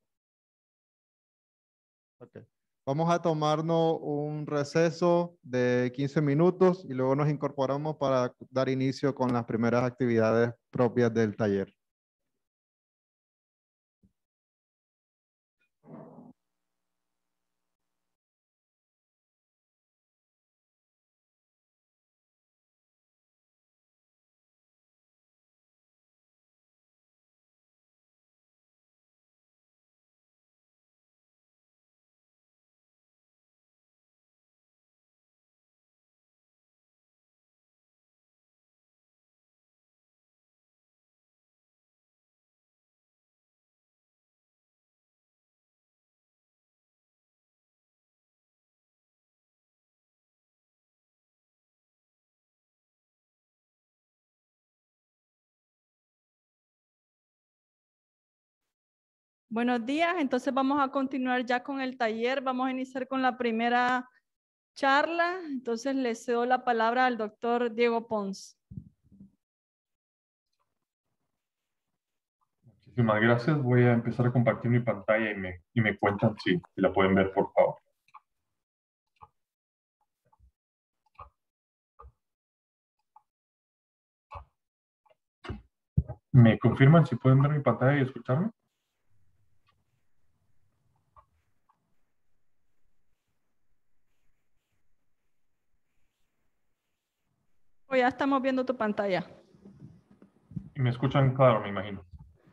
Okay. Vamos a tomarnos un receso de quince minutos y luego nos incorporamos para dar inicio con las primeras actividades propias del taller. Buenos días, entonces vamos a continuar ya con el taller. Vamos a iniciar con la primera charla. Entonces le cedo la palabra al doctor Diego Pons. Muchísimas gracias. Voy a empezar a compartir mi pantalla y me, y me cuentan si, si la pueden ver, por favor. ¿Me confirman si pueden ver mi pantalla y escucharme? Oh, ya estamos viendo tu pantalla. Y me escuchan claro, me imagino.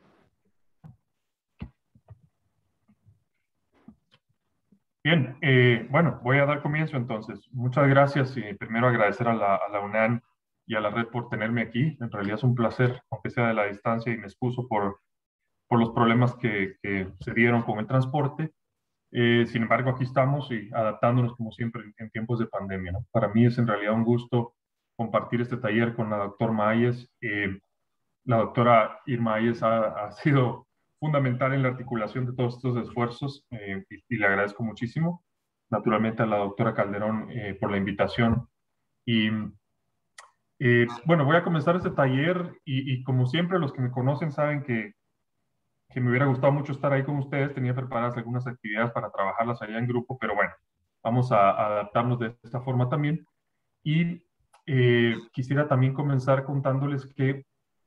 Bien, eh, bueno, voy a dar comienzo entonces. Muchas gracias y primero agradecer a la, a la UNAM y a la red por tenerme aquí. En realidad es un placer, aunque sea de la distancia, y me excuso por, por los problemas que, que se dieron con el transporte. Eh, sin embargo, aquí estamos y adaptándonos como siempre en, en tiempos de pandemia, ¿no? Para mí es en realidad un gusto compartir este taller con la doctora Maíes. Eh, la doctora Irma Ayes ha, ha sido fundamental en la articulación de todos estos esfuerzos eh, y, y le agradezco muchísimo. Naturalmente a la doctora Calderón eh, por la invitación. Y eh, bueno, voy a comenzar este taller y, y como siempre los que me conocen saben que, que me hubiera gustado mucho estar ahí con ustedes. Tenía preparadas algunas actividades para trabajarlas allá en grupo, pero bueno, vamos a, a adaptarnos de esta forma también. Y eh, quisiera también comenzar contándoles que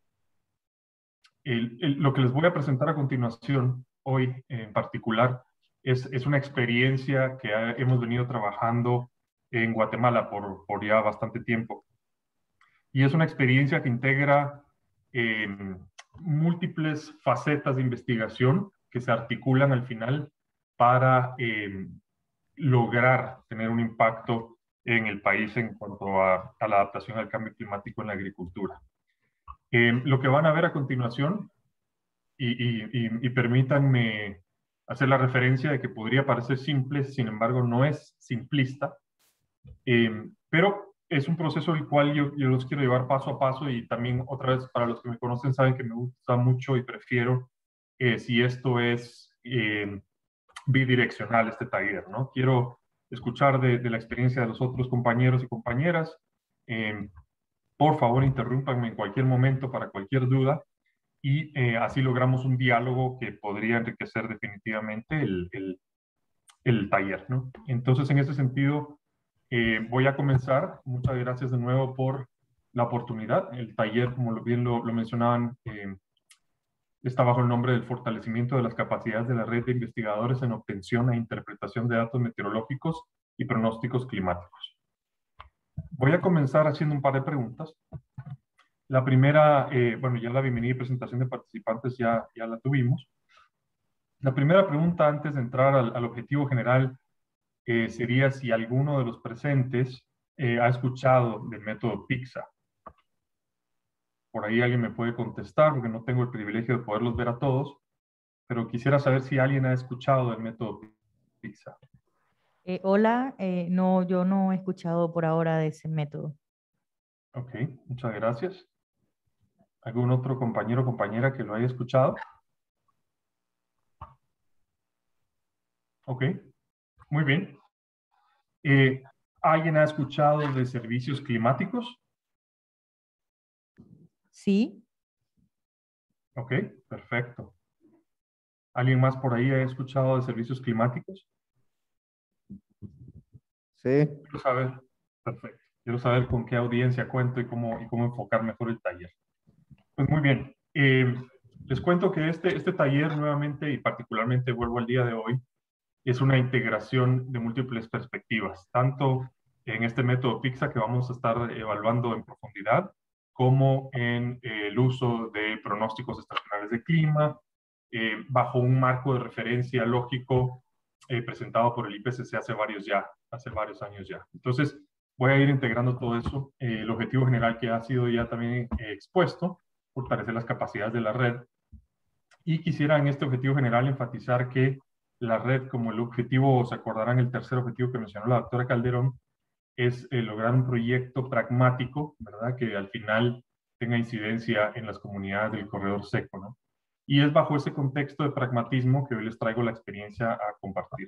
El, el, lo que les voy a presentar a continuación, hoy en particular, es, es una experiencia que ha, hemos venido trabajando en Guatemala por, por ya bastante tiempo. Y es una experiencia que integra eh, múltiples facetas de investigación que se articulan al final para eh, lograr tener un impacto en el país en cuanto a, a la adaptación al cambio climático en la agricultura. Eh, lo que van a ver a continuación, y, y, y, y permítanme hacer la referencia de que podría parecer simple, sin embargo no es simplista, eh, pero es un proceso el cual yo, yo los quiero llevar paso a paso y también otra vez para los que me conocen saben que me gusta mucho y prefiero eh, si esto es eh, bidireccional este taller, ¿no? Quiero escuchar de, de la experiencia de los otros compañeros y compañeras. Eh, por favor, interrúmpanme en cualquier momento para cualquier duda y eh, así logramos un diálogo que podría enriquecer definitivamente el, el, el taller, ¿no? Entonces, en ese sentido, eh, voy a comenzar. Muchas gracias de nuevo por la oportunidad. El taller, como bien lo, lo mencionaban, eh, está bajo el nombre del fortalecimiento de las capacidades de la red de investigadores en obtención e interpretación de datos meteorológicos y pronósticos climáticos. Voy a comenzar haciendo un par de preguntas. La primera, eh, bueno, ya la bienvenida y presentación de participantes ya, ya la tuvimos. La primera pregunta antes de entrar al, al objetivo general eh, sería si alguno de los presentes eh, ha escuchado del método PICSA. Por ahí alguien me puede contestar porque no tengo el privilegio de poderlos ver a todos, pero quisiera saber si alguien ha escuchado del método PICSA. Eh, hola, eh, no, yo no he escuchado por ahora de ese método. Ok, muchas gracias. ¿Algún otro compañero o compañera que lo haya escuchado? Ok, muy bien. Eh, ¿Alguien ha escuchado de servicios climáticos? Sí. Ok, perfecto. ¿Alguien más por ahí ha escuchado de servicios climáticos? Sí. Quiero saber, perfecto. Quiero saber con qué audiencia cuento y cómo, y cómo enfocar mejor el taller. Pues muy bien. Eh, les cuento que este, este taller nuevamente y particularmente vuelvo al día de hoy, es una integración de múltiples perspectivas, tanto en este método PICSA que vamos a estar evaluando en profundidad, como en eh, el uso de pronósticos estacionales de clima, eh, bajo un marco de referencia lógico eh, presentado por el I P C C hace varios, ya, hace varios años ya. Entonces, voy a ir integrando todo eso. Eh, el objetivo general que ha sido ya también eh, expuesto, fortalecer las capacidades de la red. Y quisiera en este objetivo general enfatizar que la red, como el objetivo, se acordarán el tercer objetivo que mencionó la doctora Calderón, es eh, lograr un proyecto pragmático, ¿verdad? Que al final tenga incidencia en las comunidades del corredor seco, ¿no? Y es bajo ese contexto de pragmatismo que hoy les traigo la experiencia a compartir.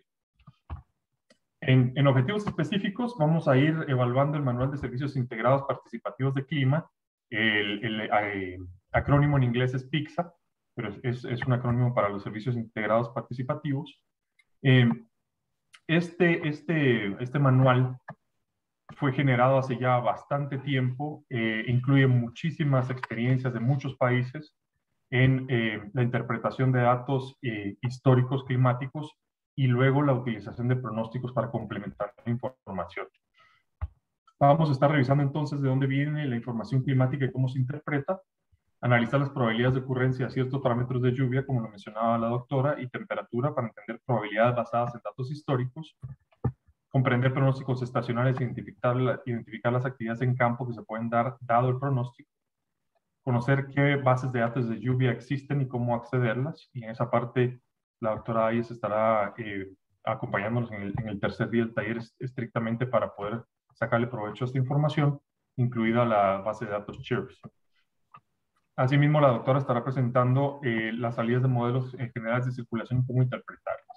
En, en objetivos específicos vamos a ir evaluando el Manual de Servicios Integrados Participativos de Clima. El, el, el acrónimo en inglés es PICSA, pero es, es un acrónimo para los Servicios Integrados Participativos. Eh, este, este, este manual fue generado hace ya bastante tiempo, eh, incluye muchísimas experiencias de muchos países en eh, la interpretación de datos eh, históricos climáticos y luego la utilización de pronósticos para complementar la información. Vamos a estar revisando entonces de dónde viene la información climática y cómo se interpreta, analizar las probabilidades de ocurrencia de ciertos parámetros de lluvia, como lo mencionaba la doctora, y temperatura para entender probabilidades basadas en datos históricos, comprender pronósticos estacionales e identificar, identificar las actividades en campo que se pueden dar dado el pronóstico, conocer qué bases de datos de lluvia existen y cómo accederlas, y en esa parte la doctora Ayes estará eh, acompañándonos en el, en el tercer día del taller estrictamente para poder sacarle provecho a esta información, incluida la base de datos CHIRPS. Asimismo, la doctora estará presentando eh, las salidas de modelos eh, generales de circulación y cómo interpretarlas.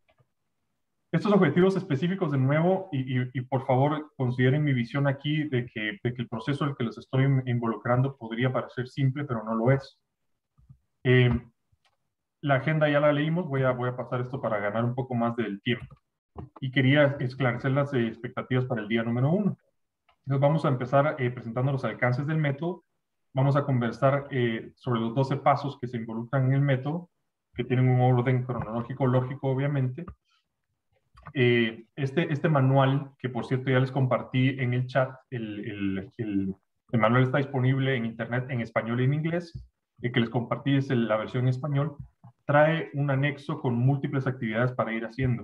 Estos objetivos específicos, de nuevo, y, y, y por favor consideren mi visión aquí de que, de que el proceso en el que los estoy involucrando podría parecer simple, pero no lo es. Eh, la agenda ya la leímos, voy a, voy a pasar esto para ganar un poco más del tiempo. Y quería esclarecer las eh, expectativas para el día número uno. Entonces vamos a empezar eh, presentando los alcances del método. Vamos a conversar eh, sobre los doce pasos que se involucran en el método, que tienen un orden cronológico lógico, obviamente. Eh, este, este manual, que por cierto ya les compartí en el chat, el, el, el, el manual está disponible en internet en español y en inglés. El que les compartí es el, la versión en español. Trae un anexo con múltiples actividades para ir haciendo.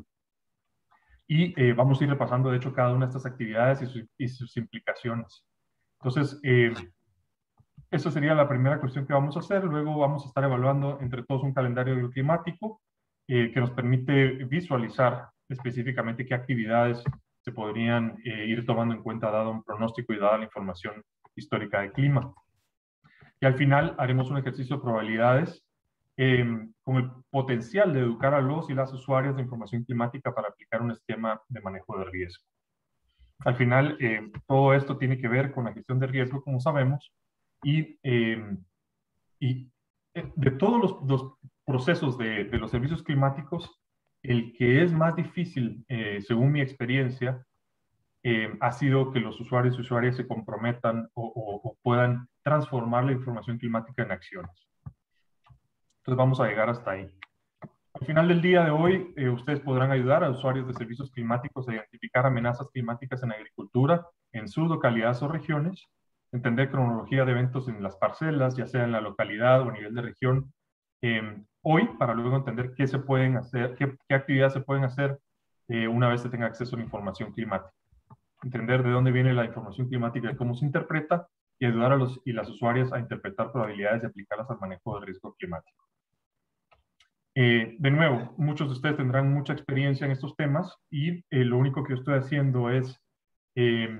Y eh, vamos a ir repasando, de hecho, cada una de estas actividades y, su, y sus implicaciones. Entonces, eh, esa sería la primera cuestión que vamos a hacer. Luego vamos a estar evaluando entre todos un calendario agroclimático eh, que nos permite visualizar específicamente qué actividades se podrían eh, ir tomando en cuenta dado un pronóstico y dada la información histórica del clima. Y al final haremos un ejercicio de probabilidades eh, con el potencial de educar a los y las usuarias de información climática para aplicar un esquema de manejo de riesgo. Al final, eh, todo esto tiene que ver con la gestión de riesgo, como sabemos, y, eh, y de todos los, los procesos de, de los servicios climáticos, el que es más difícil, eh, según mi experiencia, eh, ha sido que los usuarios y usuarias se comprometan o, o, o puedan transformar la información climática en acciones. Entonces vamos a llegar hasta ahí. Al final del día de hoy, eh, ustedes podrán ayudar a usuarios de servicios climáticos a identificar amenazas climáticas en agricultura, en sus localidades o regiones, entender cronología de eventos en las parcelas, ya sea en la localidad o a nivel de región, eh, hoy, para luego entender qué se pueden hacer, qué, qué actividades se pueden hacer eh, una vez se tenga acceso a la información climática. Entender de dónde viene la información climática y cómo se interpreta, y ayudar a los y las usuarias a interpretar probabilidades y aplicarlas al manejo del riesgo climático. Eh, de nuevo, muchos de ustedes tendrán mucha experiencia en estos temas y eh, lo único que yo estoy haciendo es eh,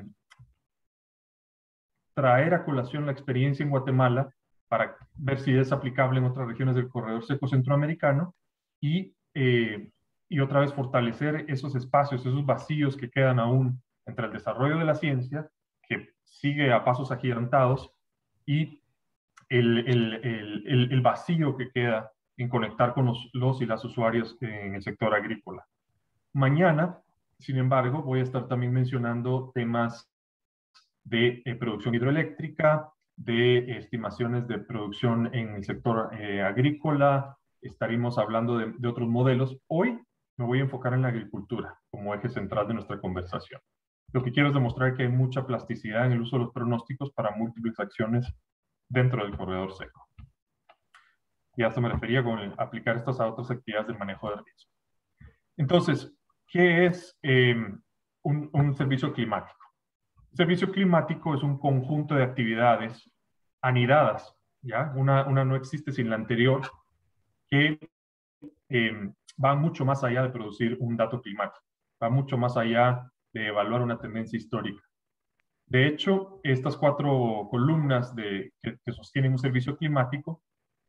traer a colación la experiencia en Guatemala para ver si es aplicable en otras regiones del corredor seco centroamericano y, eh, y otra vez fortalecer esos espacios, esos vacíos que quedan aún entre el desarrollo de la ciencia, que sigue a pasos agigantados, y el, el, el, el, el vacío que queda en conectar con los, los y las usuarios en el sector agrícola. Mañana, sin embargo, voy a estar también mencionando temas de eh, producción hidroeléctrica, de estimaciones de producción en el sector eh, agrícola. Estaremos hablando de, de otros modelos. Hoy me voy a enfocar en la agricultura como eje central de nuestra conversación. Lo que quiero es demostrar que hay mucha plasticidad en el uso de los pronósticos para múltiples acciones dentro del corredor seco. Y a esto me refería con el aplicar estas a otras actividades de manejo de riesgo. Entonces, ¿qué es eh, un, un servicio climático? Un servicio climático es un conjunto de actividades anidadas, ¿ya? Una, una no existe sin la anterior, que eh, van mucho más allá de producir un dato climático, va mucho más allá de evaluar una tendencia histórica. De hecho, estas cuatro columnas de, que, que sostienen un servicio climático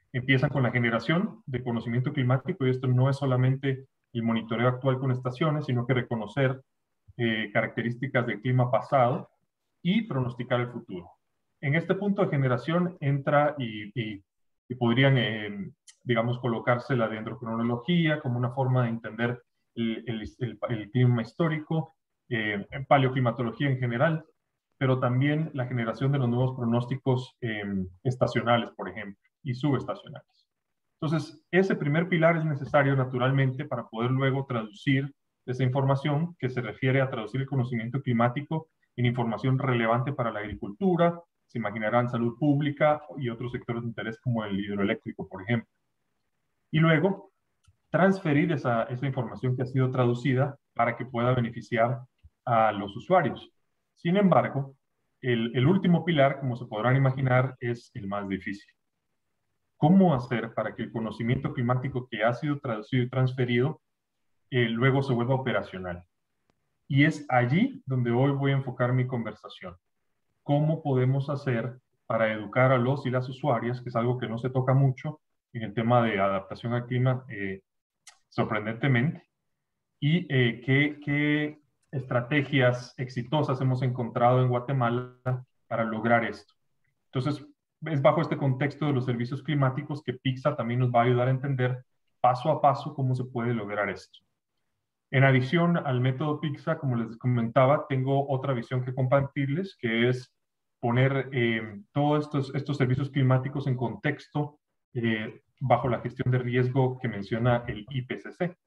Empiezan con la generación de conocimiento climático, y esto no es solamente el monitoreo actual con estaciones, sino que reconocer eh, características del clima pasado y pronosticar el futuro. En este punto de generación entra y, y, y podrían, eh, digamos, colocarse la dendrocronología como una forma de entender el, el, el, el clima histórico, eh, paleoclimatología en general, pero también la generación de los nuevos pronósticos eh, estacionales, por ejemplo, y subestacionales. Entonces, ese primer pilar es necesario naturalmente para poder luego traducir esa información que se refiere a traducir el conocimiento climático en información relevante para la agricultura, se imaginarán salud pública y otros sectores de interés como el hidroeléctrico, por ejemplo. Y luego, transferir esa, esa información que ha sido traducida para que pueda beneficiar a los usuarios. Sin embargo, el, el último pilar, como se podrán imaginar, es el más difícil. ¿Cómo hacer para que el conocimiento climático que ha sido traducido y transferido eh, luego se vuelva operacional? Y es allí donde hoy voy a enfocar mi conversación. ¿Cómo podemos hacer para educar a los y las usuarias, que es algo que no se toca mucho en el tema de adaptación al clima, eh, sorprendentemente, y eh, qué, qué estrategias exitosas hemos encontrado en Guatemala para lograr esto? Entonces, es bajo este contexto de los servicios climáticos que PICSA también nos va a ayudar a entender paso a paso cómo se puede lograr esto. En adición al método PICSA, como les comentaba, tengo otra visión que compartirles, que es poner eh, todos estos, estos servicios climáticos en contexto eh, bajo la gestión de riesgo que menciona el I P C C.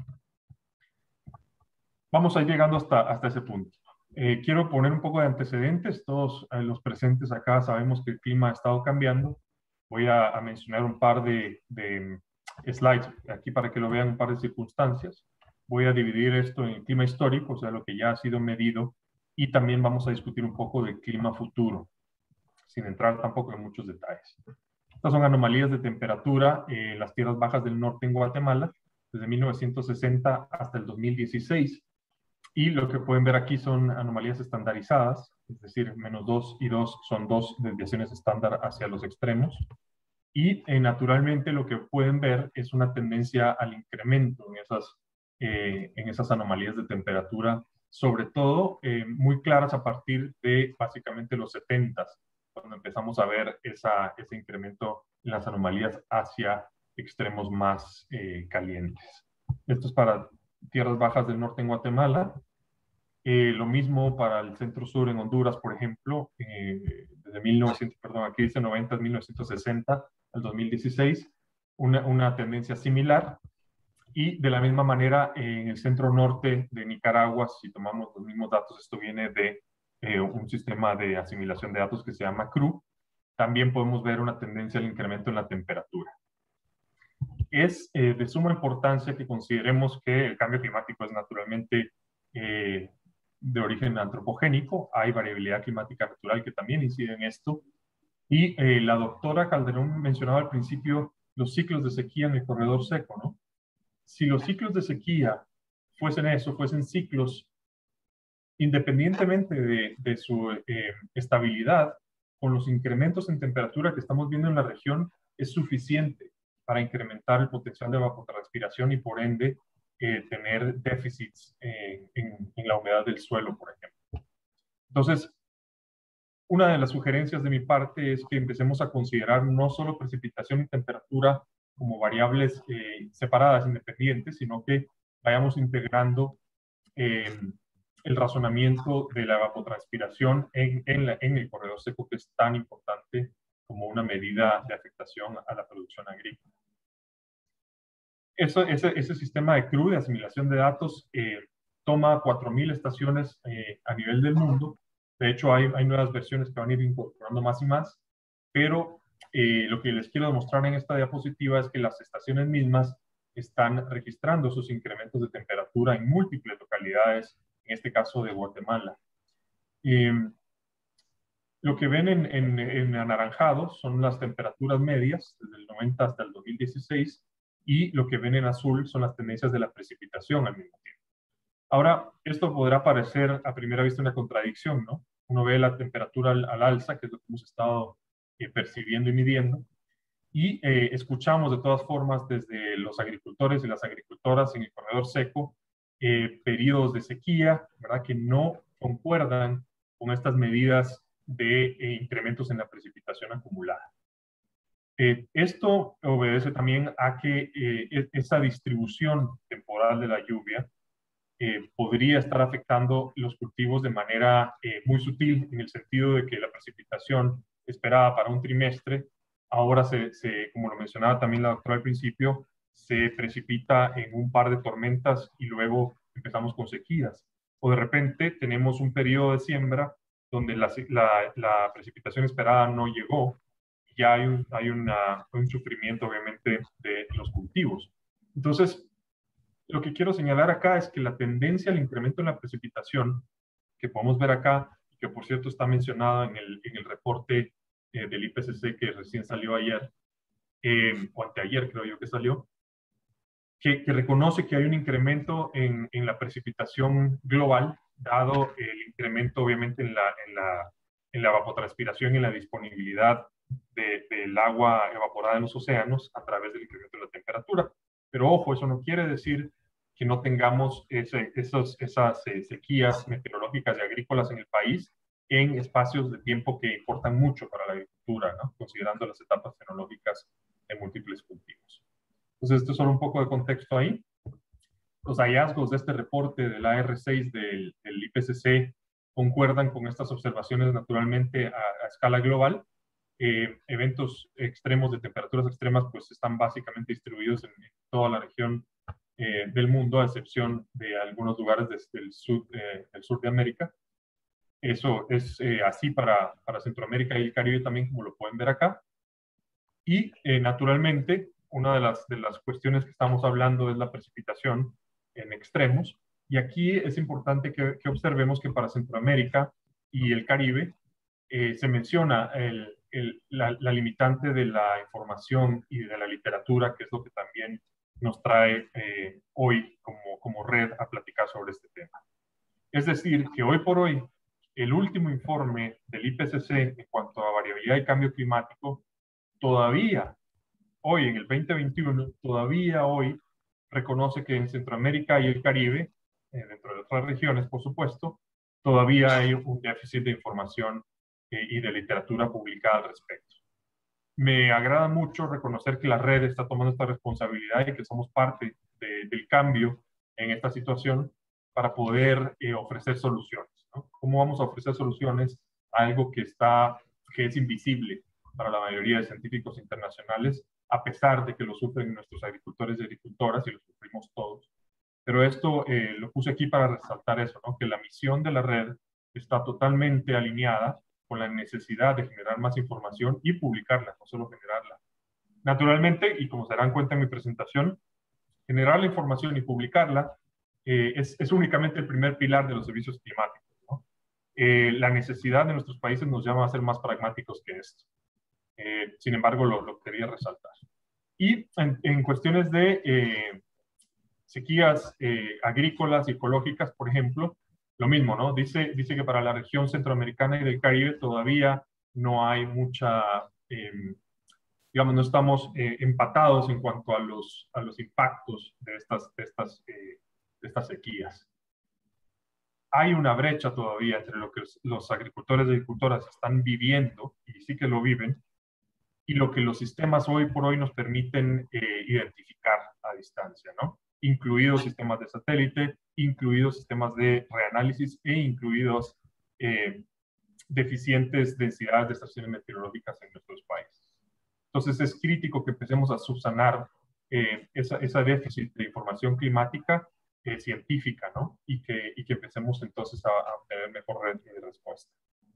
Vamos a ir llegando hasta, hasta ese punto. Eh, quiero poner un poco de antecedentes. Todos eh, los presentes acá sabemos que el clima ha estado cambiando. Voy a, a mencionar un par de, de slides aquí para que lo vean, un par de circunstancias. Voy a dividir esto en el clima histórico, o sea, lo que ya ha sido medido, y también vamos a discutir un poco del clima futuro, sin entrar tampoco en muchos detalles. Estas son anomalías de temperatura en las tierras bajas del norte en Guatemala, desde mil novecientos sesenta hasta el dos mil dieciséis. Y lo que pueden ver aquí son anomalías estandarizadas, es decir, menos dos y dos son dos desviaciones estándar hacia los extremos. Y eh, naturalmente lo que pueden ver es una tendencia al incremento en esas, eh, en esas anomalías de temperatura, sobre todo eh, muy claras a partir de básicamente los setentas, cuando empezamos a ver esa, ese incremento en las anomalías hacia extremos más eh, calientes. Esto es para tierras bajas del norte en Guatemala. Eh, lo mismo para el centro-sur en Honduras, por ejemplo, eh, desde mil novecientos, perdón, aquí dice noventa, mil novecientos sesenta al dos mil dieciséis, una, una tendencia similar. Y de la misma manera, eh, en el centro-norte de Nicaragua, si tomamos los mismos datos, esto viene de eh, un sistema de asimilación de datos que se llama C R U, también podemos ver una tendencia al incremento en la temperatura. Es eh, de suma importancia que consideremos que el cambio climático es naturalmente eh, de origen antropogénico. Hay variabilidad climática natural que también incide en esto. Y eh, la doctora Calderón mencionaba al principio los ciclos de sequía en el corredor seco, ¿no? Si los ciclos de sequía fuesen eso, fuesen ciclos independientemente de, de su eh, estabilidad, con los incrementos en temperatura que estamos viendo en la región, es suficiente para incrementar el potencial de evapotranspiración y por ende eh, tener déficits eh, en, en la humedad del suelo, por ejemplo. Entonces, una de las sugerencias de mi parte es que empecemos a considerar no solo precipitación y temperatura como variables eh, separadas, independientes, sino que vayamos integrando eh, el razonamiento de la evapotranspiración en, en, la, en el corredor seco, que es tan importante como una medida de afectación a la producción agrícola. Eso, ese, ese sistema de C R U, de asimilación de datos, eh, toma cuatro mil estaciones eh, a nivel del mundo. De hecho, hay, hay nuevas versiones que van a ir incorporando más y más, pero eh, lo que les quiero demostrar en esta diapositiva es que las estaciones mismas están registrando esos incrementos de temperatura en múltiples localidades, en este caso de Guatemala. Eh, lo que ven en, en, en anaranjado son las temperaturas medias, desde el noventa hasta el dos mil dieciséis, y lo que ven en azul son las tendencias de la precipitación al mismo tiempo. Ahora, esto podrá parecer a primera vista una contradicción, ¿no? Uno ve la temperatura al, al alza, que es lo que hemos estado eh, percibiendo y midiendo, Y eh, escuchamos de todas formas desde los agricultores y las agricultoras en el corredor seco eh, periodos de sequía, ¿verdad?, que no concuerdan con estas medidas de eh, incrementos en la precipitación acumulada. Eh, esto obedece también a que eh, esa distribución temporal de la lluvia eh, podría estar afectando los cultivos de manera eh, muy sutil, en el sentido de que la precipitación esperada para un trimestre, ahora, se, se, como lo mencionaba también la doctora al principio, se precipita en un par de tormentas y luego empezamos con sequías. O de repente tenemos un periodo de siembra donde la, la, la precipitación esperada no llegó, y ya hay, un, hay una, un sufrimiento obviamente de los cultivos. Entonces, lo que quiero señalar acá es que la tendencia al incremento en la precipitación que podemos ver acá, y que por cierto está mencionado en el, en el reporte eh, del I P C C que recién salió ayer, eh, o anteayer creo yo que salió, que, que reconoce que hay un incremento en, en la precipitación global, dado el incremento obviamente en la, en la, en la evapotranspiración y en la disponibilidad de, del agua evaporada en los océanos a través del incremento de la temperatura. Pero ojo, eso no quiere decir que no tengamos ese, esos, esas eh, sequías meteorológicas y agrícolas en el país en espacios de tiempo que importan mucho para la agricultura, ¿no?, considerando las etapas fenológicas de múltiples cultivos. Entonces, esto es solo un poco de contexto ahí. Los hallazgos de este reporte del A R seis del, del I P C C concuerdan con estas observaciones naturalmente a, a escala global. Eh, eventos extremos de temperaturas extremas pues están básicamente distribuidos en, en toda la región eh, del mundo, a excepción de algunos lugares desde el sur, eh, del sur de América. Eso es eh, así para, para Centroamérica y el Caribe también, como lo pueden ver acá. Y eh, naturalmente, una de las, de las cuestiones que estamos hablando es la precipitación en extremos. Y aquí es importante que, que observemos que para Centroamérica y el Caribe eh, se menciona el, el, la, la limitante de la información y de la literatura, que es lo que también nos trae eh, hoy como, como red a platicar sobre este tema. Es decir, que hoy por hoy, el último informe del I P C C en cuanto a variabilidad y cambio climático, todavía hoy, en el veinte veintiuno, todavía hoy reconoce que en Centroamérica y el Caribe, eh, dentro de otras regiones, por supuesto, todavía hay un déficit de información eh, y de literatura publicada al respecto. Me agrada mucho reconocer que la red está tomando esta responsabilidad y que somos parte de, del cambio en esta situación para poder eh, ofrecer soluciones, ¿no? ¿Cómo vamos a ofrecer soluciones a algo que, está, que es invisible para la mayoría de científicos internacionales, a pesar de que lo sufren nuestros agricultores y agricultoras y lo sufrimos todos? Pero esto eh, lo puse aquí para resaltar eso, ¿no?, que la misión de la red está totalmente alineada con la necesidad de generar más información y publicarla, no solo generarla. Naturalmente, y como se darán cuenta en mi presentación, generar la información y publicarla eh, es, es únicamente el primer pilar de los servicios climáticos, ¿no? Eh, la necesidad de nuestros países nos llama a ser más pragmáticos que esto. Eh, sin embargo, lo, lo quería resaltar. Y en, en cuestiones de eh, sequías eh, agrícolas y ecológicas, por ejemplo, lo mismo, ¿no? Dice, dice que para la región centroamericana y del Caribe todavía no hay mucha, eh, digamos, no estamos eh, empatados en cuanto a los, a los impactos de estas, de, estas, eh, de estas sequías. Hay una brecha todavía entre lo que los agricultores y agricultoras están viviendo, y sí que lo viven, y lo que los sistemas hoy por hoy nos permiten eh, identificar a distancia, ¿no? Incluidos sistemas de satélite, incluidos sistemas de reanálisis e incluidos eh, deficientes densidades de estaciones meteorológicas en nuestros países. Entonces es crítico que empecemos a subsanar eh, esa, esa déficit de información climática eh, científica, ¿no? Y que, y que empecemos entonces a, a obtener mejor red de respuesta.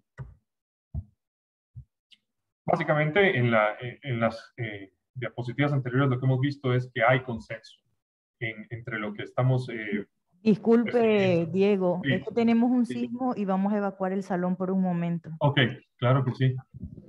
Básicamente, en, la, en las eh, diapositivas anteriores lo que hemos visto es que hay consenso en, entre lo que estamos... Eh, Disculpe, Diego, sí, es que tenemos un sí. sismo y vamos a evacuar el salón por un momento. Ok, claro que sí.